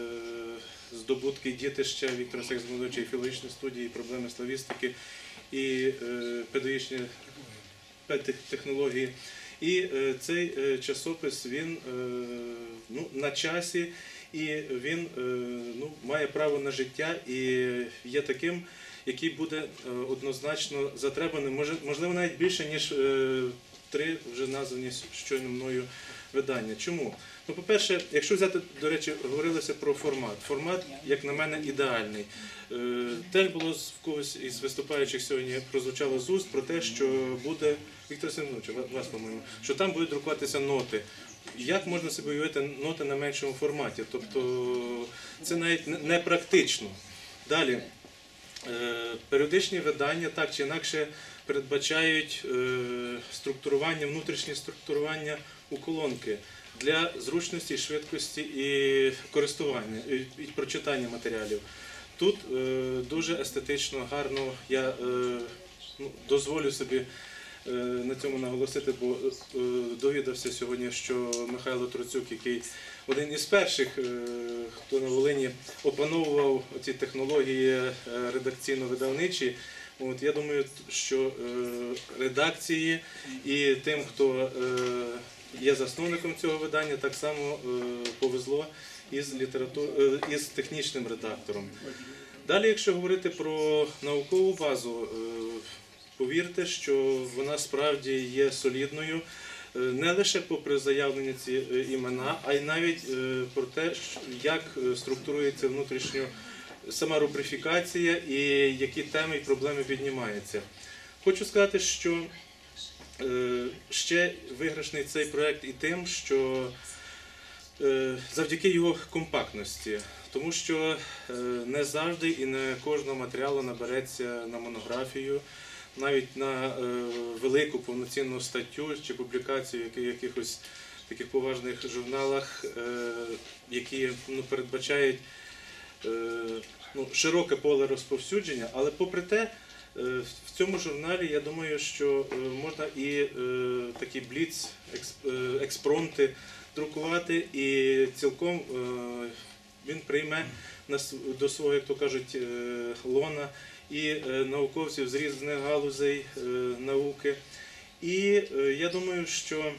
[SPEAKER 11] здобутки дітища Віктора Сигізмундовича, і філологічної студії, і проблеми славістики, і педагогічні технології. І цей часопис, він на часі, і він має право на життя і є таким, який буде однозначно затребаним, можливо, навіть більше, ніж 3 вже названі щойно мною видання. Чому? По-перше, якщо взяти, до речі, говорилося про формат. Формат, як на мене, ідеальний. Теж було в когось із виступаючих сьогодні прозвучало з уст про те, що буде, Віктор Симонович, вас, по-моєму, що там будуть друкуватися ноти. Як можна собі уявити ноти на меншому форматі? Тобто це навіть не практично. Далі, періодичні видання так чи інакше передбачають структурування, внутрішнє структурування у колонки для зручності, швидкості і користування, і прочитання матеріалів. Тут дуже естетично, гарно, я дозволю собі на цьому наголосити, бо довідався сьогодні, що Михайло Троцюк, який один із перших, хто на Волині опановував ці технології редакційно-видавничі, я думаю, що редакції і тим, хто є засновником цього видання, так само повезло із технічним редактором. Далі, якщо говорити про наукову базу, повірте, що вона справді є солідною, не лише попри заявлені ці імена, а й навіть про те, як структурується внутрішньо сама рубрифікація і які теми і проблеми піднімаються. Хочу сказати, що ще виграшний цей проєкт і тим, що завдяки його компактності, тому що не завжди і не кожного матеріалу набереться на монографію, навіть на велику повноцінну статтю чи публікацію в якихось таких поважних журналах, які передбачають широке поле розповсюдження, але попри те, в цьому журналі, я думаю, що можна і такі бліц, експромти друкувати, і цілком він прийме до свого, як то кажуть, лона і науковців з різних галузей науки. І я думаю, що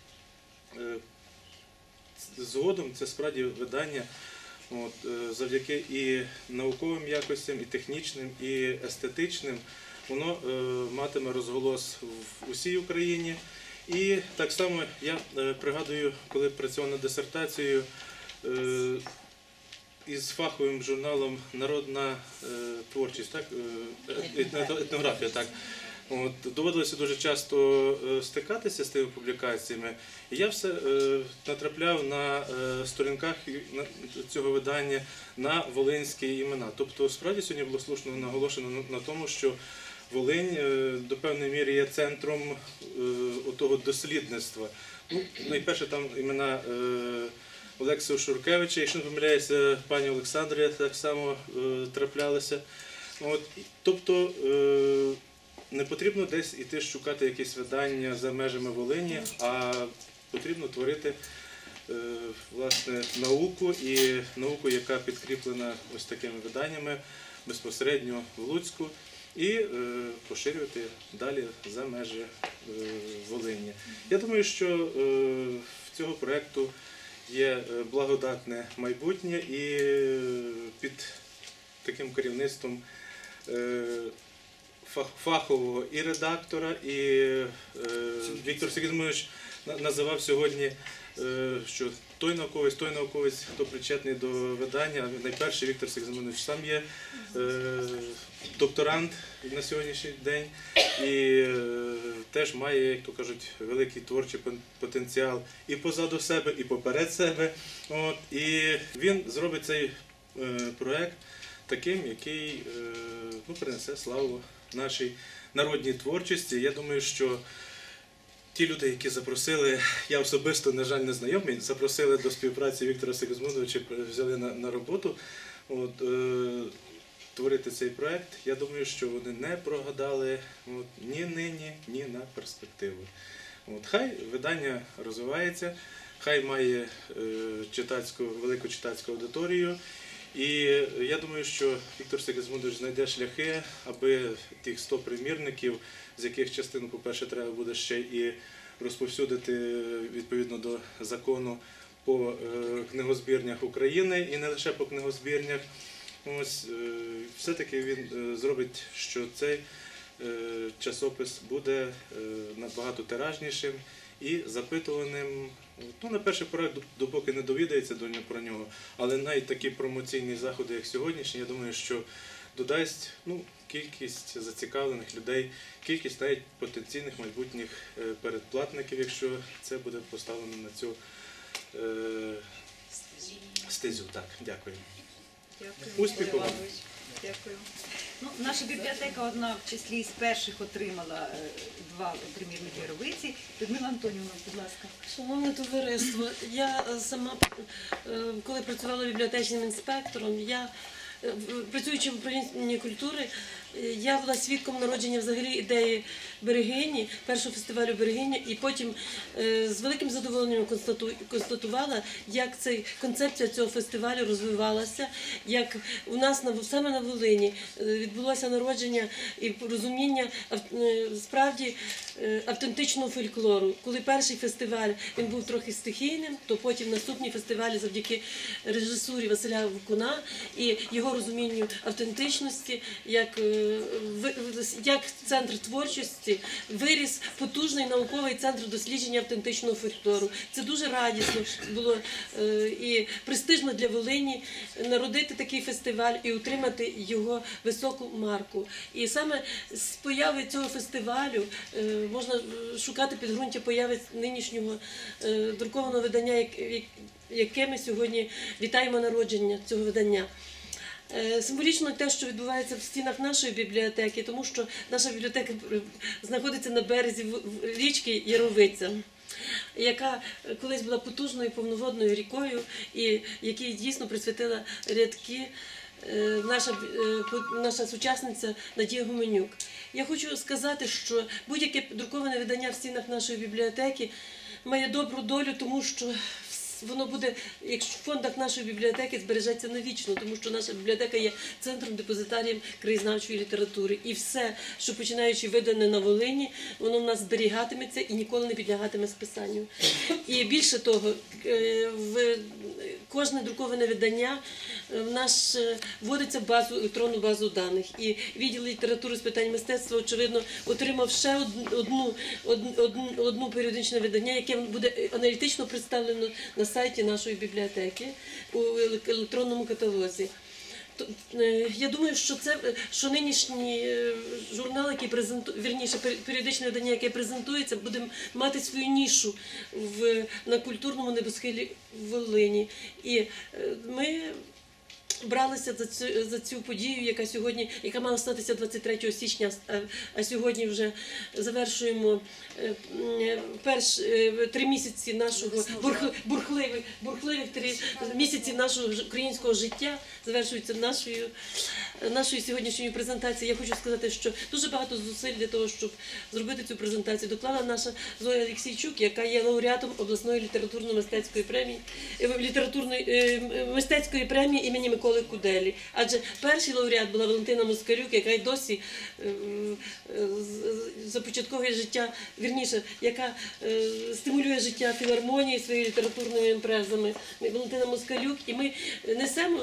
[SPEAKER 11] згодом це справді видання завдяки і науковим якостям, і технічним, і естетичним, воно матиме розголос в усій Україні. І так само я пригадую, коли працював над дисертацією, із фаховим журналом «Народна творчість», так? Етнографія, так. От, доводилося дуже часто стикатися з тими публікаціями, і я все натрапляв на сторінках цього видання на волинські імена. Тобто, справді сьогодні було слушно наголошено на тому, що Волинь до певної міри є центром того дослідництва. Ну, найперше там імена Олексія Шуркевича, якщо не помиляюся, пані Олександрія так само траплялися. От, тобто не потрібно десь іти шукати якісь видання за межами Волині, а потрібно творити власне науку, і науку, яка підкріплена ось такими виданнями безпосередньо в Луцьку, і поширювати далі за межі Волині. Я думаю, що в цього проєкту є благодатне майбутнє, і під таким керівництвом фахового і редактора, і Віктор Сигізмундович називав сьогодні, що той науковець, хто причетний до видання, найперший Віктор Сигізмундович сам є докторант на сьогоднішній день і теж має, як то кажуть, великий творчий потенціал і позаду себе, і поперед себе. От, і він зробить цей проєкт таким, який принесе славу нашій народній творчості. Я думаю, що ті люди, які запросили, я особисто, на жаль, не знайомий, запросили до співпраці Віктора Сигізмундовича, взяли на роботу творити цей проєкт. Я думаю, що вони не прогадали ні нині, ні на перспективу. Хай видання розвивається, хай має велику читацьку аудиторію. І я думаю, що Віктор Сигізмундович знайде шляхи, аби тих 100 примірників, з яких частину, по-перше, треба буде ще і розповсюдити відповідно до закону по книгозбірнях України, і не лише по книгозбірнях. Ось, все-таки він зробить, що цей часопис буде набагато тиражнішим і запитуваним. На перший проект, допоки не довідається про нього, але навіть такі промоційні заходи, як сьогоднішні, я думаю, що додасть кількість зацікавлених людей, кількість навіть потенційних майбутніх передплатників, якщо це буде поставлено на цю стезю. Так, дякую. Успіху вам.
[SPEAKER 4] Дякую. Наша бібліотека одна в числі з перших отримала 2 примірники Ровиці. Людмила Антонівна, будь ласка.
[SPEAKER 10] Шановне товариство, я сама, коли працювала бібліотечним інспектором, працюючи в управлінні культури, я була свідком народження взагалі ідеї Берегині, першого фестивалю Берегиня, і потім з великим задоволенням констатувала, як концепція цього фестивалю розвивалася, як у нас саме на Волині відбулося народження і розуміння справді автентичного фольклору. Коли перший фестиваль він був трохи стихійним, то потім наступні фестивалі завдяки режисурі Василя Вукуна і його розумінню автентичності, як центр творчості виріс потужний науковий центр дослідження автентичного фольклору. Це дуже радісно було і престижно для Волині народити такий фестиваль і утримати його високу марку. І саме з появи цього фестивалю можна шукати підґрунтя появи нинішнього друкованого видання, яке ми сьогодні вітаємо народження цього видання. Символічно те, що відбувається в стінах нашої бібліотеки, тому що наша бібліотека знаходиться на березі річки Яровиця, яка колись була потужною повноводною рікою і якій дійсно присвятила рядки наша сучасниця Надія Гуменюк. Я хочу сказати, що будь-яке друковане видання в стінах нашої бібліотеки має добру долю, тому що воно буде, якщо в фондах нашої бібліотеки, збережеться навічно, тому що наша бібліотека є центром депозитарієм краєзнавчої літератури. І все, що починаючи видане на Волині, воно в нас зберігатиметься і ніколи не підлягатиме списанню. І більше того, кожне друковане видання в нас вводиться в базу, електронну базу даних. І відділ літератури з питань мистецтва, очевидно, отримав ще одну періодичне видання, яке буде аналітично представлено на сайті нашої бібліотеки у електронному каталозі. Я думаю, що нинішній журнал, який вірніше, періодичне видання, яке презентується, буде мати свою нішу на культурному небосхилі в Волині. І ми бралися за цю подію, яка мала статися 23 січня, а сьогодні вже завершуємо 3 місяці нашого бурхливих 3 місяці нашого українського життя, завершується нашою сьогоднішньою презентацією. Я хочу сказати, що дуже багато зусиль для того, щоб зробити цю презентацію, доклала наша Зоя Олексійчук, яка є лауреатом обласної літературно-мистецької премії імені Миколи Куделі. Адже перший лауреат була Валентина Москалюк, яка й досі започатковує життя, вірніше, яка стимулює життя філармонії своїми літературними імпрезами. Валентина Москалюк, і ми несемо,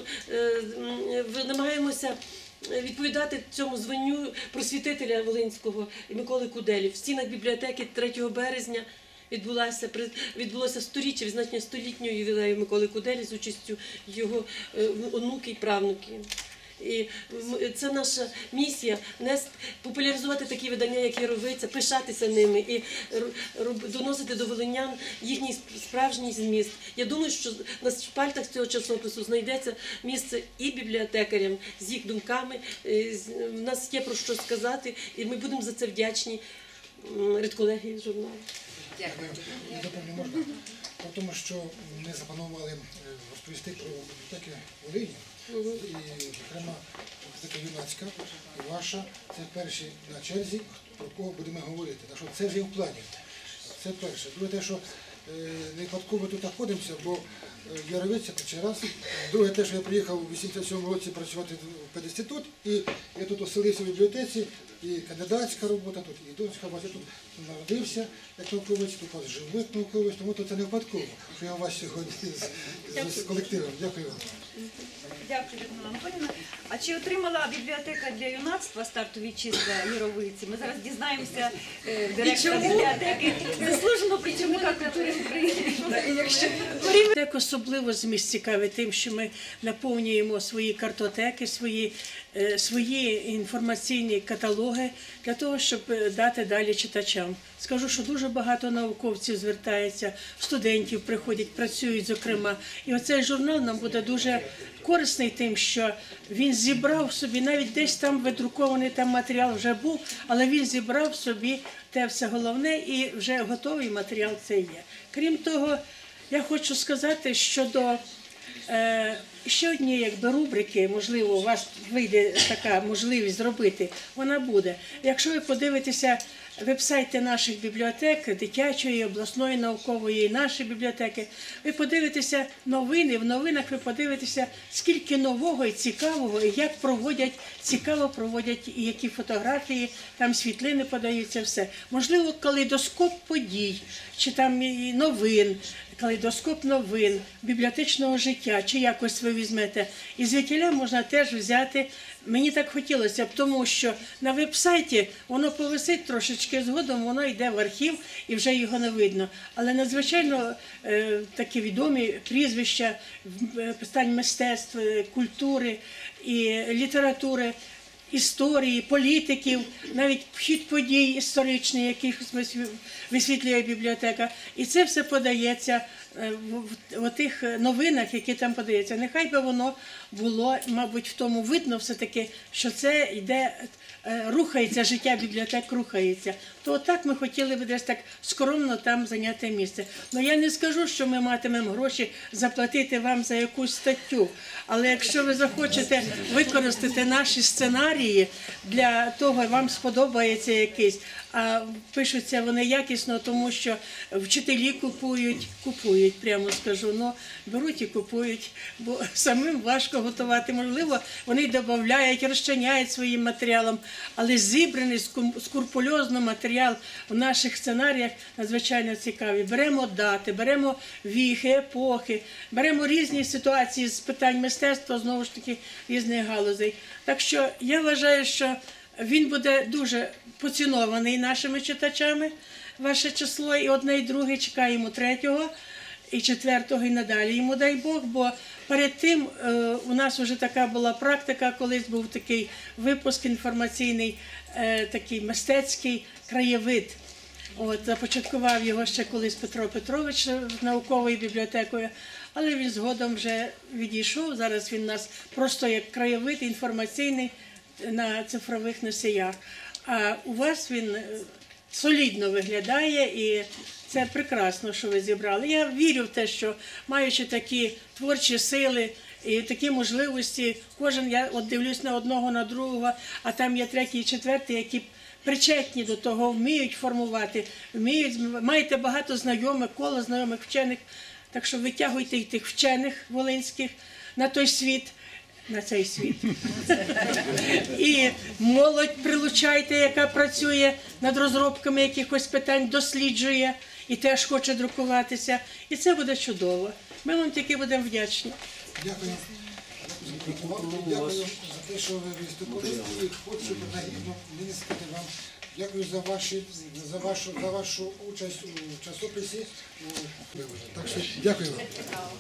[SPEAKER 10] намагаємося відповідати цьому званню просвітителя Волинського Миколи Куделі. В стінах бібліотеки 3 березня відбулося сторіччя, відзначення столітнього ювілею Миколи Куделі з участю його онуки і правнуки. І це наша місія – популяризувати такі видання, як Яровиця, пишатися ними і доносити до волинян їхній справжній зміст. Я думаю, що на шпальтах цього часопису знайдеться місце і бібліотекарям з їх думками. У нас є про що сказати, і ми будемо за це вдячні редколегії журналу.
[SPEAKER 5] Дякую. Доповню можна? Тому що ми запланували розповісти про бібліотеки Волині. І, зокрема, бібліотека юнацька і ваша, це перші на черзі, про кого будемо говорити. Так що це вже в плані. Це перше. Друге те, що не випадково тут знаходимося, бо Яровиця перший раз. Друге те, що я приїхав у 87-му році працювати в пединститут, і я тут оселився в бібліотеці, і кандидатська робота тут, і дочка, я тут народився як науковець, тут у вас живу як науковець, тому це не випадково, що я у вас сьогодні з колективом. Дякую вам.
[SPEAKER 4] Дякую, Людмила Анатоліївна. А чи отримала бібліотека для юнацтва стартові числа Яровиці? Ми зараз дізнаємося директора бібліотеки, заслуженого працівника культури України.
[SPEAKER 3] Так особливо зміст цікавий тим, що ми наповнюємо свої картотеки, свої інформаційні каталоги для того, щоб дати далі читачам. Скажу, що дуже багато науковців звертається, студентів приходять, працюють, зокрема. І оцей журнал нам буде дуже корисний тим, що він зібрав собі, навіть десь там видрукований там матеріал вже був, але він зібрав собі те все головне і вже готовий матеріал це є. Крім того, я хочу сказати щодо ще однієї рубрики, можливо, у вас вийде така можливість зробити, вона буде. Якщо ви подивитеся веб-сайти наших бібліотек, дитячої, обласної, наукової і нашої бібліотеки, ви подивитеся новини, в новинах ви подивитеся, скільки нового і цікавого, і як цікаво проводять, і які фотографії, там світлини подаються, все. Можливо, калейдоскоп подій, чи там і новин, калейдоскоп новин, бібліотечного життя, чи якось ви візьмете. І звідтіля можна теж взяти. Мені так хотілося б, тому що на веб-сайті воно повисить трошечки, згодом воно йде в архів і вже його не видно. Але надзвичайно такі відомі прізвища питань мистецтв, культури і літератури, історії, політиків, навіть хід подій історичний, яких висвітлює бібліотека. І це все подається в тих новинах, які там подаються. Нехай би воно було, мабуть, в тому видно все-таки, що це йде, рухається, життя бібліотек рухається. То отак ми хотіли б десь так скромно там зайняти місце. Ну я не скажу, що ми матимемо гроші заплатити вам за якусь статтю, але якщо ви захочете використати наші сценарії для того, вам сподобається якийсь, а пишуться вони якісно, тому що вчителі купують, прямо скажу, беруть і купують, бо самим важко готувати. Можливо, вони додають, розчиняють своїм матеріалом, але зібраний скрупульозно матеріал в наших сценаріях надзвичайно цікавий. Беремо дати, беремо віхи, епохи, беремо різні ситуації з питань мистецтва, знову ж таки, різних галузей. Так що я вважаю, що він буде дуже поцінований нашими читачами, ваше число, і одне, і друге, чекаємо 3-го, і 4-го, і надалі йому дай Бог, бо перед тим у нас вже така була практика, колись був такий випуск інформаційний, такий мистецький краєвид. От, започаткував його ще колись Петро Петрович з науковою бібліотекою, але він згодом вже відійшов. Зараз він у нас просто як краєвид інформаційний на цифрових носіях. А у вас він солідно виглядає, і це прекрасно, що ви зібрали. Я вірю в те, що маючи такі творчі сили і такі можливості, кожен, я от дивлюсь на одного, на другого, а там є 3-й і 4-й, які причетні до того, вміють формувати, маєте багато знайомих, коло знайомих вчених, так що витягуйте і тих вчених волинських на той світ, на цей світ. І молодь прилучайте, яка працює над розробками якихось питань, досліджує і теж хоче друкуватися. І це буде чудово. Ми вам тільки будемо вдячні.
[SPEAKER 5] Дякую. Дякую за те, що ви виступили, і хочу принагідно винести вам. Дякую за вашу участь у часописі. Так що дякую вам.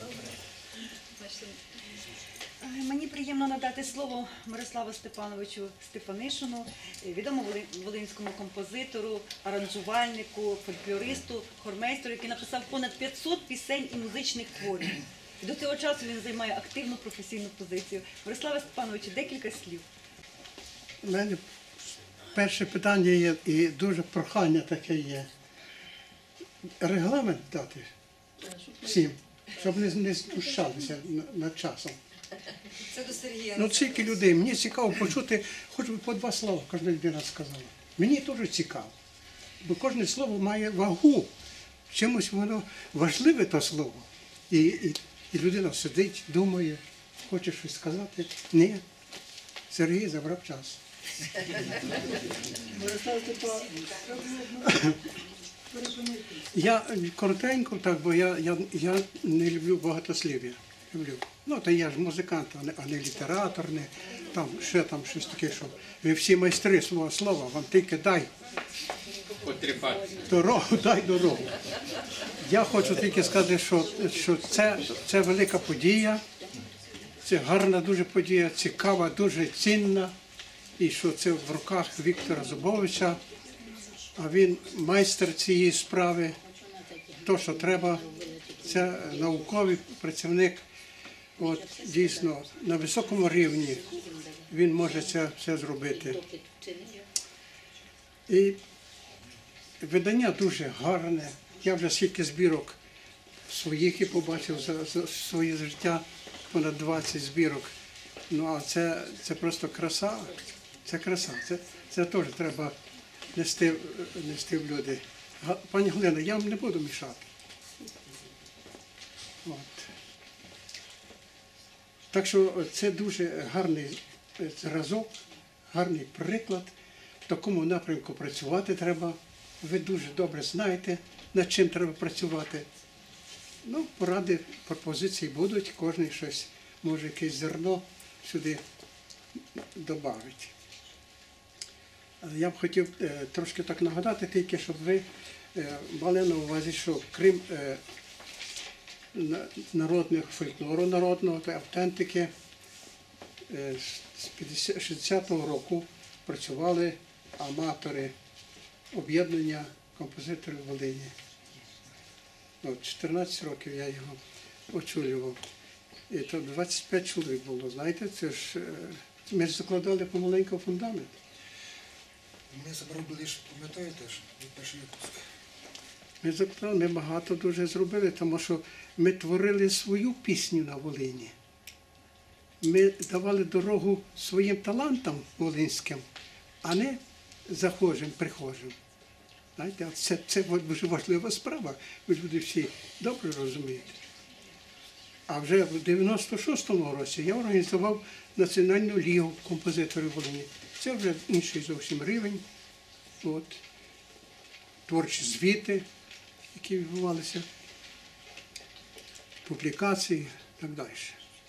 [SPEAKER 4] Мені приємно надати слово Мирославу Степановичу Стефанишину, відомому волинському композитору, аранжувальнику, фольклористу, хормейстеру, який написав понад 500 пісень і музичних творів. До цього часу він займає активну професійну позицію. Мирославе Степановичу, декілька слів.
[SPEAKER 12] У мене перше питання є, і дуже прохання таке є. Регламент дати всім, щоб не знущалися над часом.
[SPEAKER 4] Це до Сергія.
[SPEAKER 12] Ну, стільки людей, мені цікаво почути, хоч би по 2 слова кожна людина сказала. Мені теж цікаво, бо кожне слово має вагу. Чимось воно важливе, то слово. І людина сидить, думає, хоче щось сказати. Ні, Сергій забрав час. Я коротенько, так, бо я не люблю багатослів'я. Люблю. Ну, то я ж музикант, а не літератор, не там щось таке, що ви всі майстри свого слова, вам тільки дай дорогу, дай дорогу. Я хочу тільки сказати, що це велика подія, це гарна дуже подія, цікава, дуже цінна, і що це в руках Віктора Зубовича, а він майстер цієї справи, то, що треба, це науковий працівник. От, дійсно, на високому рівні він може це все зробити. І видання дуже гарне. Я вже скільки збірок своїх і побачив за своє життя, понад 20 збірок. Ну, а це просто краса. Це краса. Це теж треба нести в люди. Пані Галина, я вам не буду мішати. От. Так що це дуже гарний зразок, гарний приклад. В такому напрямку працювати треба. Ви дуже добре знаєте, над чим треба працювати. Ну, поради, пропозиції будуть, кожен щось, може, якесь зерно сюди додати. Я б хотів трошки так нагадати, тільки щоб ви мали на увазі, що крім народних фольклору народного та автентики, з 60-го року працювали аматори об'єднання композиторів Волині. 14 років я його очолював. І то 25 чоловік було, знаєте, це ж ми ж закладали помаленьку фундамент.
[SPEAKER 5] Ми зробили, пам'ятаєте, від перший випуск?
[SPEAKER 12] Ми закладали, ми багато дуже зробили, тому що ми творили свою пісню на Волині. Ми давали дорогу своїм талантам волинським, а не захожим, прихожим. Знаєте, це дуже важлива справа, ви ж люди всі добре розумієте. А вже в 96-му році я організував Національну лігу композиторів Волині. Це вже інший зовсім рівень. От. Творчі звіти, які відбувалися, публікації і так далі.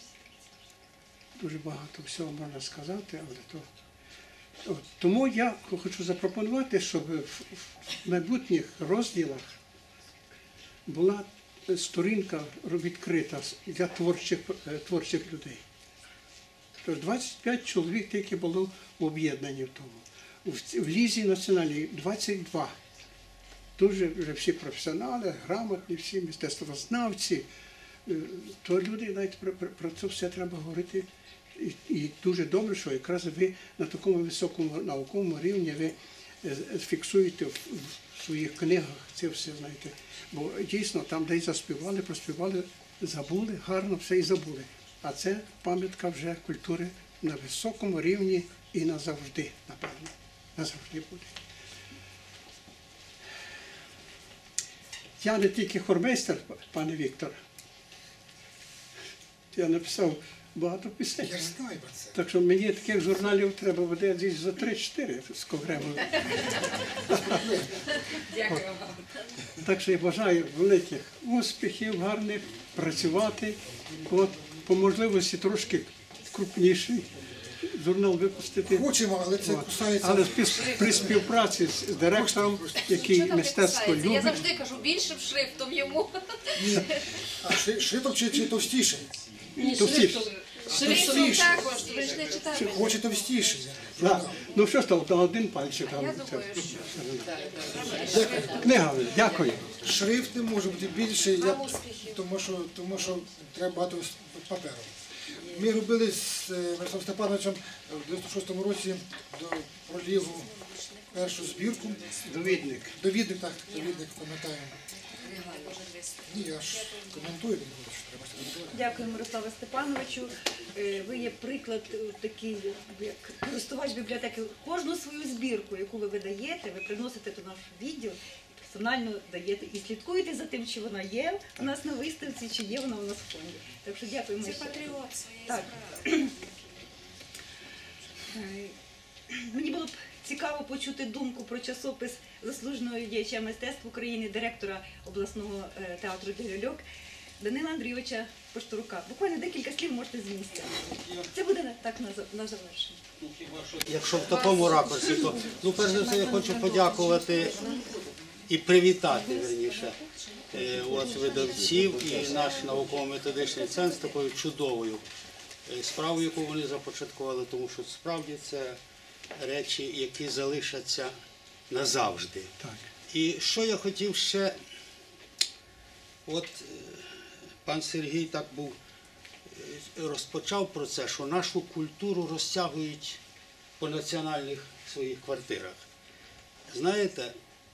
[SPEAKER 12] Дуже багато всього можна сказати, але то. От. Тому я хочу запропонувати, щоб в майбутніх розділах була сторінка відкрита для творчих людей. Тож 25 чоловік тільки було об'єднані в тому. В Лізі національній 22. Дуже вже всі професіонали, грамотні, всі мистецтвознавці. То люди навіть про це все треба говорити. І дуже добре, що якраз ви на такому високому науковому рівні ви фіксуєте в своїх книгах це все, знаєте. Бо дійсно там десь заспівали, проспівали, забули, гарно все і забули. А це пам'ятка вже культури на високому рівні і назавжди, напевно. Назавжди буде. Я не тільки хормейстер, пане Віктор. Я написав багато пісень.
[SPEAKER 5] Я ж знаю про це.
[SPEAKER 12] Так що мені таких журналів треба буде десь за 3-4 з Когремою.
[SPEAKER 1] Дякую вам.
[SPEAKER 12] Так що я бажаю великих успіхів, гарних, працювати. От, по можливості трошки крупніший журнал випустити.
[SPEAKER 5] Хочемо, але це
[SPEAKER 12] От.
[SPEAKER 5] кусається.
[SPEAKER 12] Але при співпраці з директором, який
[SPEAKER 1] Що там не
[SPEAKER 12] мистецтво
[SPEAKER 1] кусається? Я
[SPEAKER 12] любить.
[SPEAKER 1] завжди кажу, більшим шрифтом йому.
[SPEAKER 5] Ні. А шрифтом чи товстіший?
[SPEAKER 10] Ні,
[SPEAKER 12] Товстіше.
[SPEAKER 10] шрифтом.
[SPEAKER 1] Шрифтом також, ви ж не
[SPEAKER 5] Чи
[SPEAKER 1] читали.
[SPEAKER 5] хоче товстіший?
[SPEAKER 12] Да. Ну що ж там, на один пальчик.
[SPEAKER 1] Я думаю, що.
[SPEAKER 12] Книга, дякую.
[SPEAKER 5] Шрифт не може бути більший,
[SPEAKER 1] Вам успіхів.
[SPEAKER 5] тому що треба багато паперу. Ми робили з Мирославом Степановичем в 96-му році до проліву першу збірку.
[SPEAKER 12] Довідник.
[SPEAKER 5] Довідник, пам'ятаю. Ні, я ж коментую, не буду, що треба коментувати.
[SPEAKER 4] Дякую, Мирославе Степановичу. Ви є приклад такий, як користувач бібліотеки. Кожну свою збірку, яку ви видаєте, ви приносите до наш відділ, персонально даєте і слідкуєте за тим, чи вона є у нас на виставці, чи є вона у нас в фонді. Так що дякуємо.
[SPEAKER 1] Це
[SPEAKER 4] ще.
[SPEAKER 1] патріот своєї
[SPEAKER 4] Так.
[SPEAKER 1] справи.
[SPEAKER 4] Мені було б цікаво почути думку про часопис заслуженого діяча мистецтв України, директора обласного театру «Ляльок» Данила Андрійовича Поштурука. Буквально декілька слів можете з місця. Це буде так на завершення.
[SPEAKER 13] Якщо в такому ракурсі, то перш за все я хочу подякувати і привітати, верніше, от видавців і наш науково-методичний центр з такою чудовою справою, яку вони започаткували, тому що справді це речі, які залишаться назавжди.
[SPEAKER 12] Так.
[SPEAKER 13] І що я хотів ще, от пан Сергій так був, розпочав про це, що нашу культуру розтягують по національних своїх квартирах. Знаєте,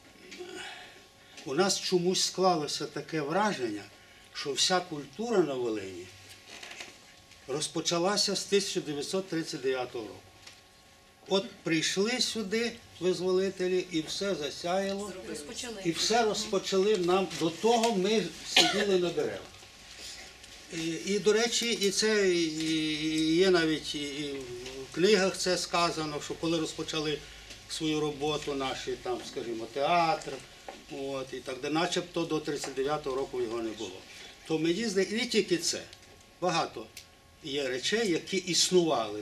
[SPEAKER 13] у нас чомусь склалося таке враження, що вся культура на Волині розпочалася з 1939 року. От прийшли сюди визволителі і все засяяло, і все розпочали нам. До того ми сиділи на деревах. І до речі, і це є навіть і в книгах це сказано, що коли розпочали свою роботу наші, там, скажімо, театр, от, і так, де начебто до 39-го року його не було. То мені здається, і не тільки це, багато є речей, які існували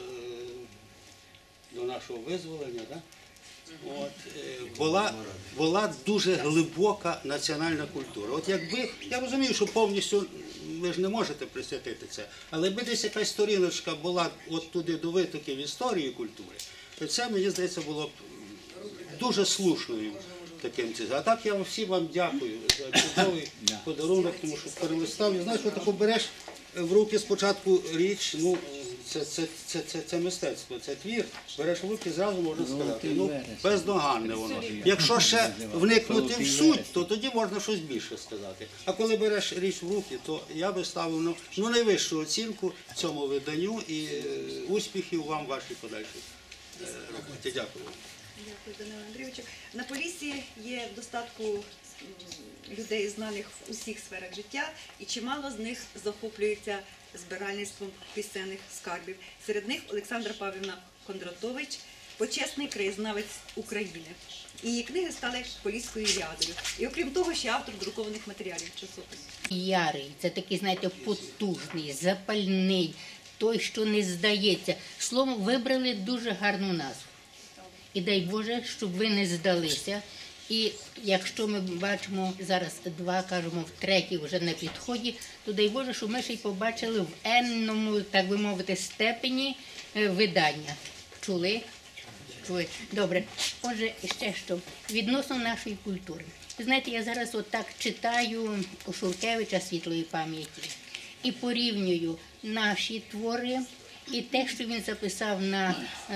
[SPEAKER 13] до нашого визволення. Да? От, була дуже глибока національна культура. От якби, я розумію, що повністю ви ж не можете присвятити це, але якби десь якась сторіночка була от туди до витоків історії культури, то це, мені здається, було б дуже слушною таким цим. А так я всім вам дякую за чудовий подарунок, тому що перелистав. Я знаю, що таку береш в руки спочатку річ, ну, це мистецтво, це твір, береш в руки, зразу можна сказати, ну, бездоганне воно. Якщо ще вникнути в суть, то тоді можна щось більше сказати. А коли береш річ в руки, то я би ставив найвищу оцінку цьому виданню і успіхів вам в вашій подальшій роботі. Дякую.
[SPEAKER 4] Дякую, Данило Андрійовичу. На Поліссі є в достатку людей, знаних в усіх сферах життя, і чимало з них захоплюється збиральництвом пісенних скарбів. Серед них Олександра Павлівна Кондратович, почесний краєзнавець України. І її книги стали Поліською Іліадою. І окрім того, ще автор друкованих матеріалів часопису.
[SPEAKER 14] Ярий, це такий, знаєте, потужний, запальний, той, що не здається. Словом, вибрали дуже гарну назву. І дай Боже, щоб ви не здалися. І якщо ми бачимо зараз два, кажемо, в третій вже на підході, то дай Боже, щоб ми ще й побачили в енному, так би мовити, степені видання. Чули? Чули. Добре. Отже, ще що. Відносно нашої культури. Ви знаєте, я зараз отак читаю у Шуркевича «Світлої пам'яті» і порівнюю наші твори і те, що він записав на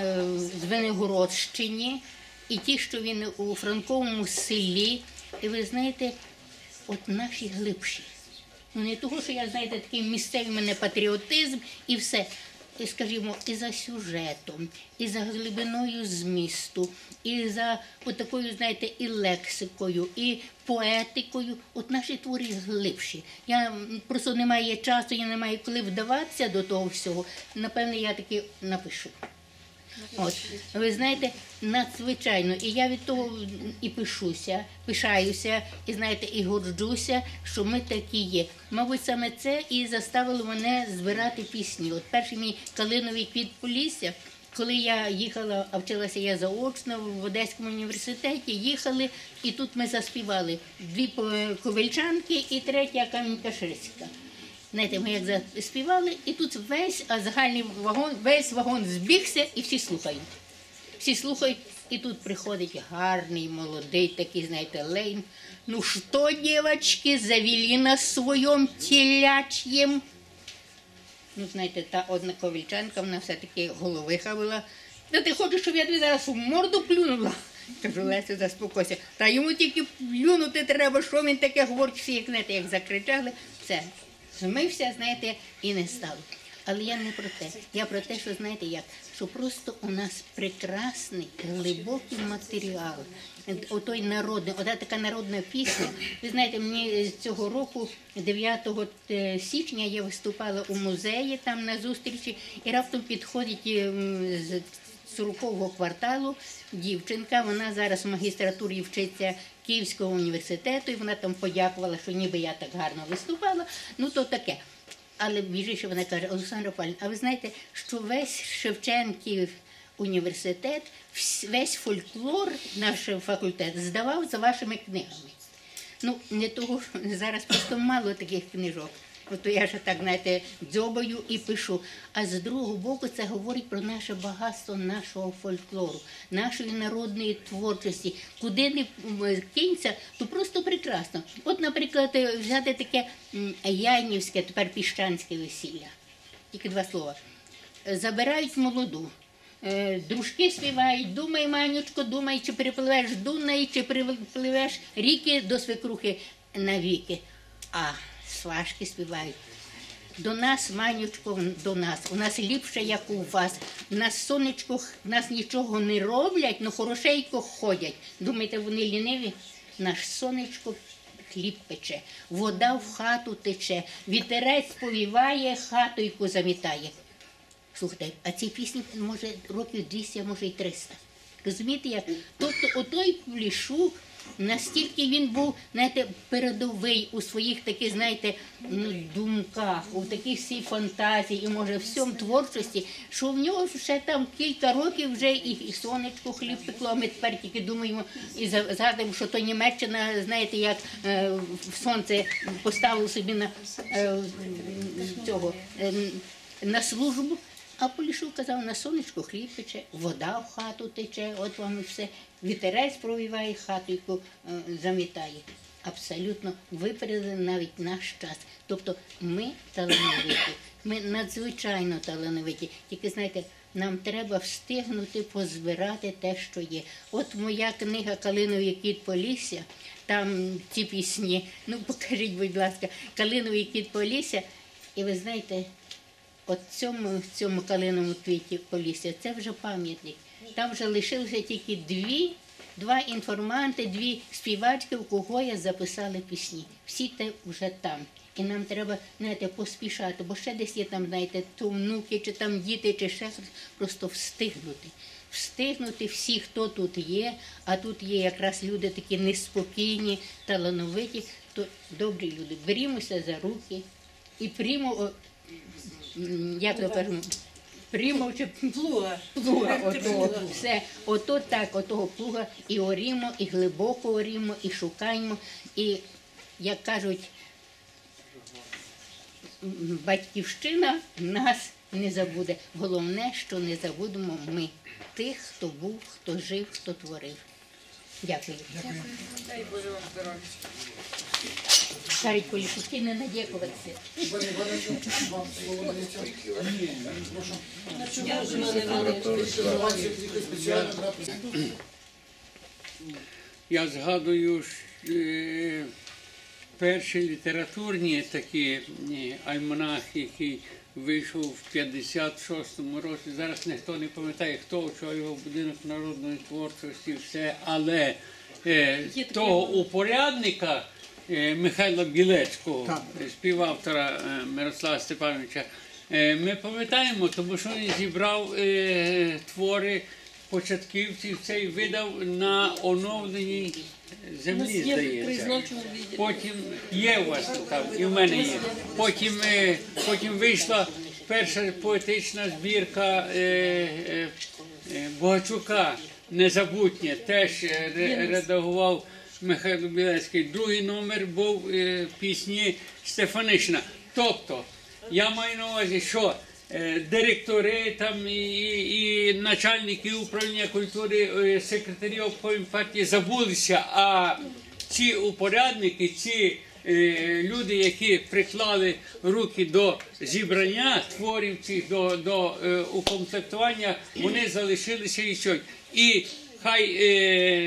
[SPEAKER 14] Звенигородщині, і ті, що він у Франковому селі. І ви знаєте, от наші глибші. Ну не того, що я, знаєте, такий місцевий в мене патріотизм і все. І, скажімо, і за сюжетом, і за глибиною змісту, і за такою, знаєте, і лексикою, і поетикою. От наші твори глибші. Я просто не маю часу, я не маю коли вдаватися до того всього. Напевне, я таки напишу. От, ви знаєте, надзвичайно. І я від того і пишуся, пишаюся, і, знаєте, і горджуся, що ми такі є. Мабуть, саме це і заставило мене збирати пісні. От перший мій «Калиновий квіт Полісся», коли я їхала, а вчилася я заочно в Одеському університеті, їхали, і тут ми заспівали. Дві ковельчанки і третя Камінь-Каширська. Знаєте, ми як заспівали, і тут весь загальний вагон, весь вагон збігся, і всі слухають. Всі слухають, і тут приходить гарний, молодий, такий, знаєте, лейн. Ну що, дівчатки, завели на своєму теляч'єм? Ну, знаєте, та одна ковельчанка, вона все-таки головиха була. Та ти хочеш, щоб я тобі зараз в морду плюнула? Кажу, Лесю, заспокойся. Та йому тільки плюнути треба, що він таке говорить, всі, як, знаєте, як закричали, все. Змився, знаєте, і не став. Але я не про те. Я про те, що, знаєте, як, що просто у нас прекрасний, глибокий матеріал. Отой народний, ота така народна пісня. Ви знаєте, мені цього року, 9 січня, я виступала у музеї там на зустрічі, і раптом підходить з 40-го кварталу дівчинка, вона зараз в магістратурі вчиться Київського університету, і вона там подякувала, що ніби я так гарно виступала, ну то таке. Але більше вона каже, Олександра Павлівна, а ви знаєте, що весь Шевченків університет, весь фольклор, наш факультет, здавав за вашими книгами. Ну, не того, що зараз просто мало таких книжок. Ото я ж так, знаєте, дзьобаю і пишу. А з другого боку це говорить про наше багатство нашого фольклору, нашої народної творчості. Куди не кинься, то просто прекрасно. От, наприклад, взяти таке Яйнівське, тепер Піщанське весілля. Тільки два слова. Забирають молоду. Дружки співають, думай, Манючко, думай, чи перепливеш Дунай, чи перепливеш ріки до свекрухи навіки. А сважки співають. До нас, Манючко, до нас. У нас ліпше, як у вас. У нас, сонечко, нас нічого не роблять, но хорошейко ходять. Думаєте, вони ліниві? Наш сонечко хліб пече, вода в хату тече, вітерець повіває, хатойку замітає. Слухайте, а ці пісні, може, років 200, а може й 300. Розумієте, як? Тобто, отой Поліщук, настільки він був, знаєте, передовий у своїх таких, знаєте, думках, у таких всій фантазії і, може, всьому творчості, що в нього ще там кілька років вже і сонечко хліб пекло, а ми тепер тільки думаємо і згадуємо, що то Німеччина, знаєте, як сонце поставило собі на службу. А Поліщук казав, на сонечко хліб пече, вода в хату тече, от вам і все. Вітерець провіває, хату замітає. Абсолютно випередили навіть наш час. Тобто ми талановиті, ми надзвичайно талановиті. Тільки, знаєте, нам треба встигнути позбирати те, що є. От моя книга «Калиновий кіт Полісся», там ці пісні, ну покажіть, будь ласка, «Калиновий кіт Полісся», і ви знаєте, от цьому калиновому квіті Полісся, це вже пам'ятник. Там вже лишилося тільки два інформанти, дві співачки, у кого я записали пісні. Всі те вже там. І нам треба, знаєте, поспішати, бо ще десь є там, знаєте, то внуки, чи там діти, чи ще щось, просто встигнути. Встигнути всі, хто тут є, а тут є якраз люди такі неспокійні, талановиті, то добрі люди. Берімося за руки і приймо, як то кажемо, приймо чи плуга, отого, все, ото так, отого плуга, і орімо, і глибоко орімо, і шукаємо, і, як кажуть, батьківщина нас не забуде. Головне, що не забудемо ми, тих, хто був, хто жив, хто творив. Дякую.
[SPEAKER 10] Дай Боже вам здоров'я.
[SPEAKER 14] Кажуть, політики не надякуватися.
[SPEAKER 7] Я згадую перші літературні такі альманах, який вийшов в 56-му році. Зараз ніхто не пам'ятає, хто очолював будинок народної творчості, все, але того упорядника Михайла Білецького, співавтора Мирослава Степановича, ми пам'ятаємо, тому що він зібрав твори початківців, цей видав на оновленій землі, здається. Потім є у вас там, і в мене є. Потім вийшла перша поетична збірка Богачука «Незабутнє», теж редагував Михайло Білецький. Другий номер був пісні Стефанишина. Тобто, я маю на увазі, що директори там і начальники управління культури, секретарі обкомів партії забулися, а ці упорядники, ці люди, які приклали руки до зібрання творів цих, до укомплектування, вони залишилися і що. І хай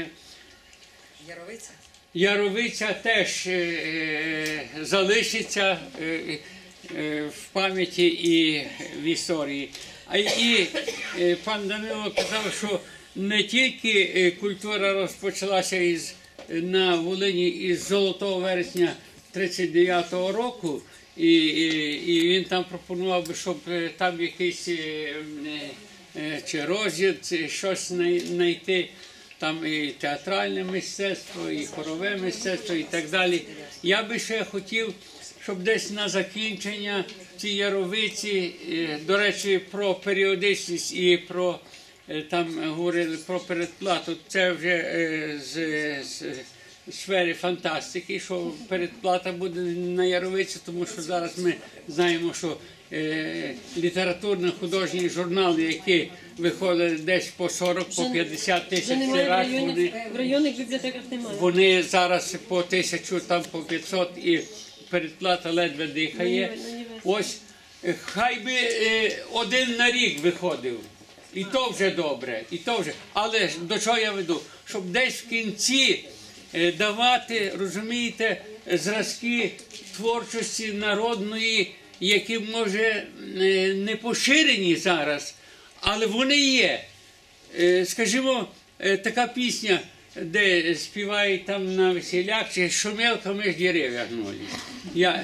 [SPEAKER 7] Яровиця теж залишиться в пам'яті і в історії. І пан Данило казав, що не тільки культура розпочалася на Волині із Золотого вересня 39-го року, і він там пропонував, щоб там якийсь чи роз'їзд, щось знайти, там і театральне мистецтво, і хорове мистецтво, і так далі. Я би ще хотів, щоб десь на закінчення ці Яровиці, до речі, про періодичність і про, там говорили про передплату, це вже з сфери фантастики, що передплата буде на Яровиці, тому що зараз ми знаємо, що літературно-художні журнали, які виходили десь по 40, по 50 тисяч тираж,
[SPEAKER 10] в районних бібліотеках немає.
[SPEAKER 7] Вони зараз по 1000, там по 500 і передплата ледве дихає. Ось хай би один на рік виходив. І то вже добре, і то вже. Але до чого я веду? Щоб десь в кінці давати, розумієте, зразки творчості народної, які, може, не поширені зараз, але вони є. Скажімо, така пісня, де співають там на весілях, чи «Шумелка між дерев'я гнулись».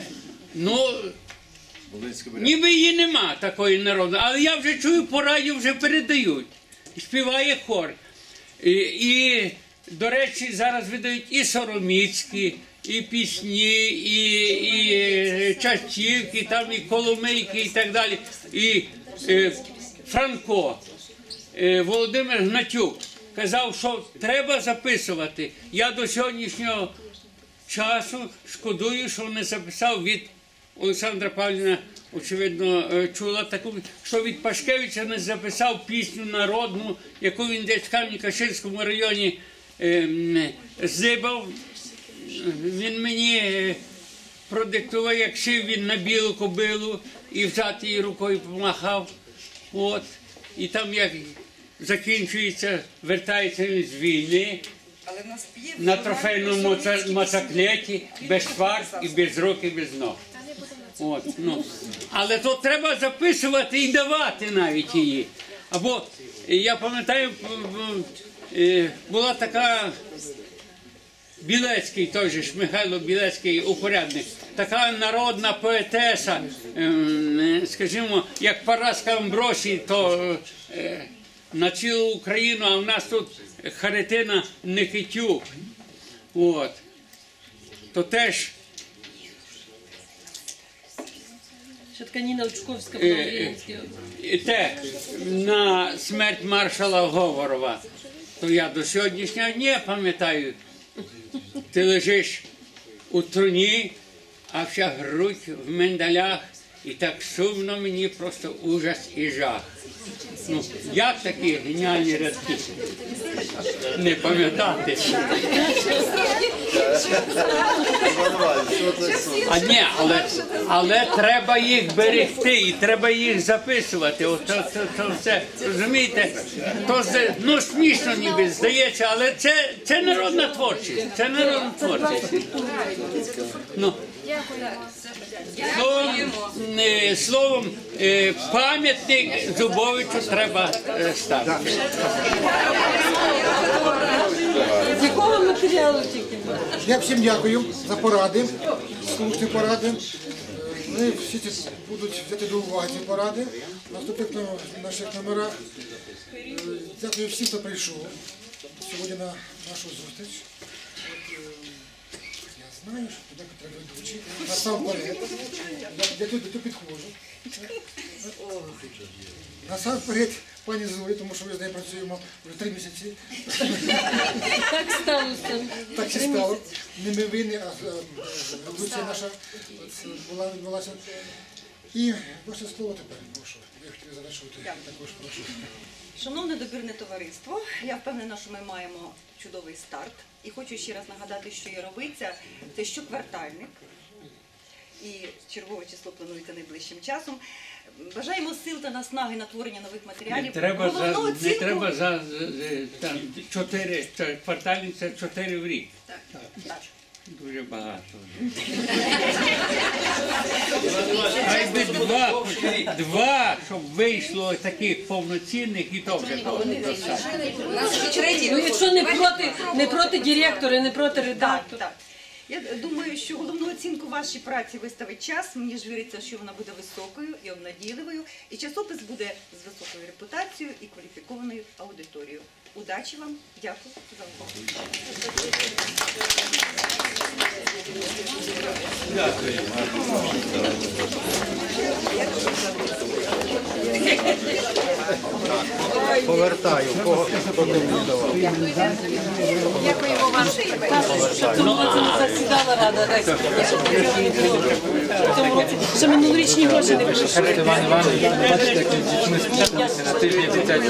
[SPEAKER 7] Ніби її нема такої народної, але я вже чую, по радіо вже передають. Співає хор. І, до речі, зараз видають і сороміцькі, і пісні, і частівки, там, і коломийки, і так далі. І Франко, Володимир Гнатюк казав, що треба записувати. Я до сьогоднішнього часу шкодую, що не записав від Олександра Павлівна, очевидно, чула таку, що від Пашкевича не записав пісню народну, яку він десь в Кам'янка-Ширському районі здибав. Він мені продиктував, як шив він на білу кобилу і взяти її рукою помахав. От. І там, як закінчується, вертається він з війни на трофейному мотоциклеті, без фар і без рук, і без ног. От, ну. Але то треба записувати і давати навіть її. Або, я пам'ятаю, була така Білецький, той же ж Михайло Білецький, упорядник, така народна поетеса, скажімо, як Параска Амбросій, то на цілу Україну, а в нас тут Харитина Никитюк. От. То теж
[SPEAKER 10] Ще така Ніна Очковська була в Рівненській.
[SPEAKER 7] те, на смерть маршала Говорова, то я до сьогоднішнього дня пам'ятаю, ти лежиш у труні, а вся грудь в миндалях, і так сумно мені, просто ужас і жах. Ну, як такі геніальні рядки не пам'ятати? А ні, але треба їх берегти і треба їх записувати. От то все, розумієте? То ну, смішно ніби здається, але це народна творчість. Це народна творчість. Ну, словом, пам'ятник Зубовичу треба ставити.
[SPEAKER 10] З якого матеріалу тільки?
[SPEAKER 5] Я всім дякую за поради, слушні поради. Вони всі ці будуть взяти до уваги ці поради в наступних наших номерах. Дякую всім, хто прийшов сьогодні на нашу зустріч. Я знаю, що туди треба ведучий. Насамперед, я тут підходжу. Насамперед, пані Зої, тому що ми з нею працюємо вже 3 місяці.
[SPEAKER 10] Так сталося.
[SPEAKER 5] Так і стало. Не ми винні, а ведуча наша була відбулася. І ваше слово тепер, прошу. Я хотів завершувати, також прошу.
[SPEAKER 4] Шановне добірне товариство, я впевнена, що ми маємо чудовий старт. І хочу ще раз нагадати, що Яровиця – це щоквартальник. І чергове число планується найближчим часом. Бажаємо сил та наснаги на творення нових матеріалів.
[SPEAKER 7] Не треба за 4 квартальні, це 4 в рік.
[SPEAKER 4] Так.
[SPEAKER 7] Дуже багато. Хай би 2, щоб вийшло таких повноцінних, і то вже достатньо.
[SPEAKER 10] Ну, якщо не проти директора, не проти редактора.
[SPEAKER 4] Так. Я думаю, що головну оцінку вашій праці виставить час. Мені ж віриться, що вона буде високою і обнадійливою. І часопис буде з високою репутацією і кваліфікованою аудиторією. Удачі вам. Дякую за увагу.
[SPEAKER 6] Дякую.
[SPEAKER 13] Повертаю, хто не віддавав.
[SPEAKER 10] Дякуємо вам. В цьому році засідала рада. В цьому році ще минулорічні гроші не прийшли.
[SPEAKER 8] Іван Іванович, бачите, як з дітьми спілкуються, на тижні обіцяють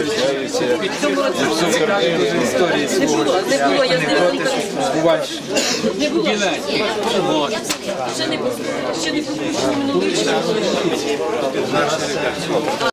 [SPEAKER 8] історії свого.
[SPEAKER 10] Не було, я знаю. Не було. Ще не було. Ще не було. Минулорічні гроші.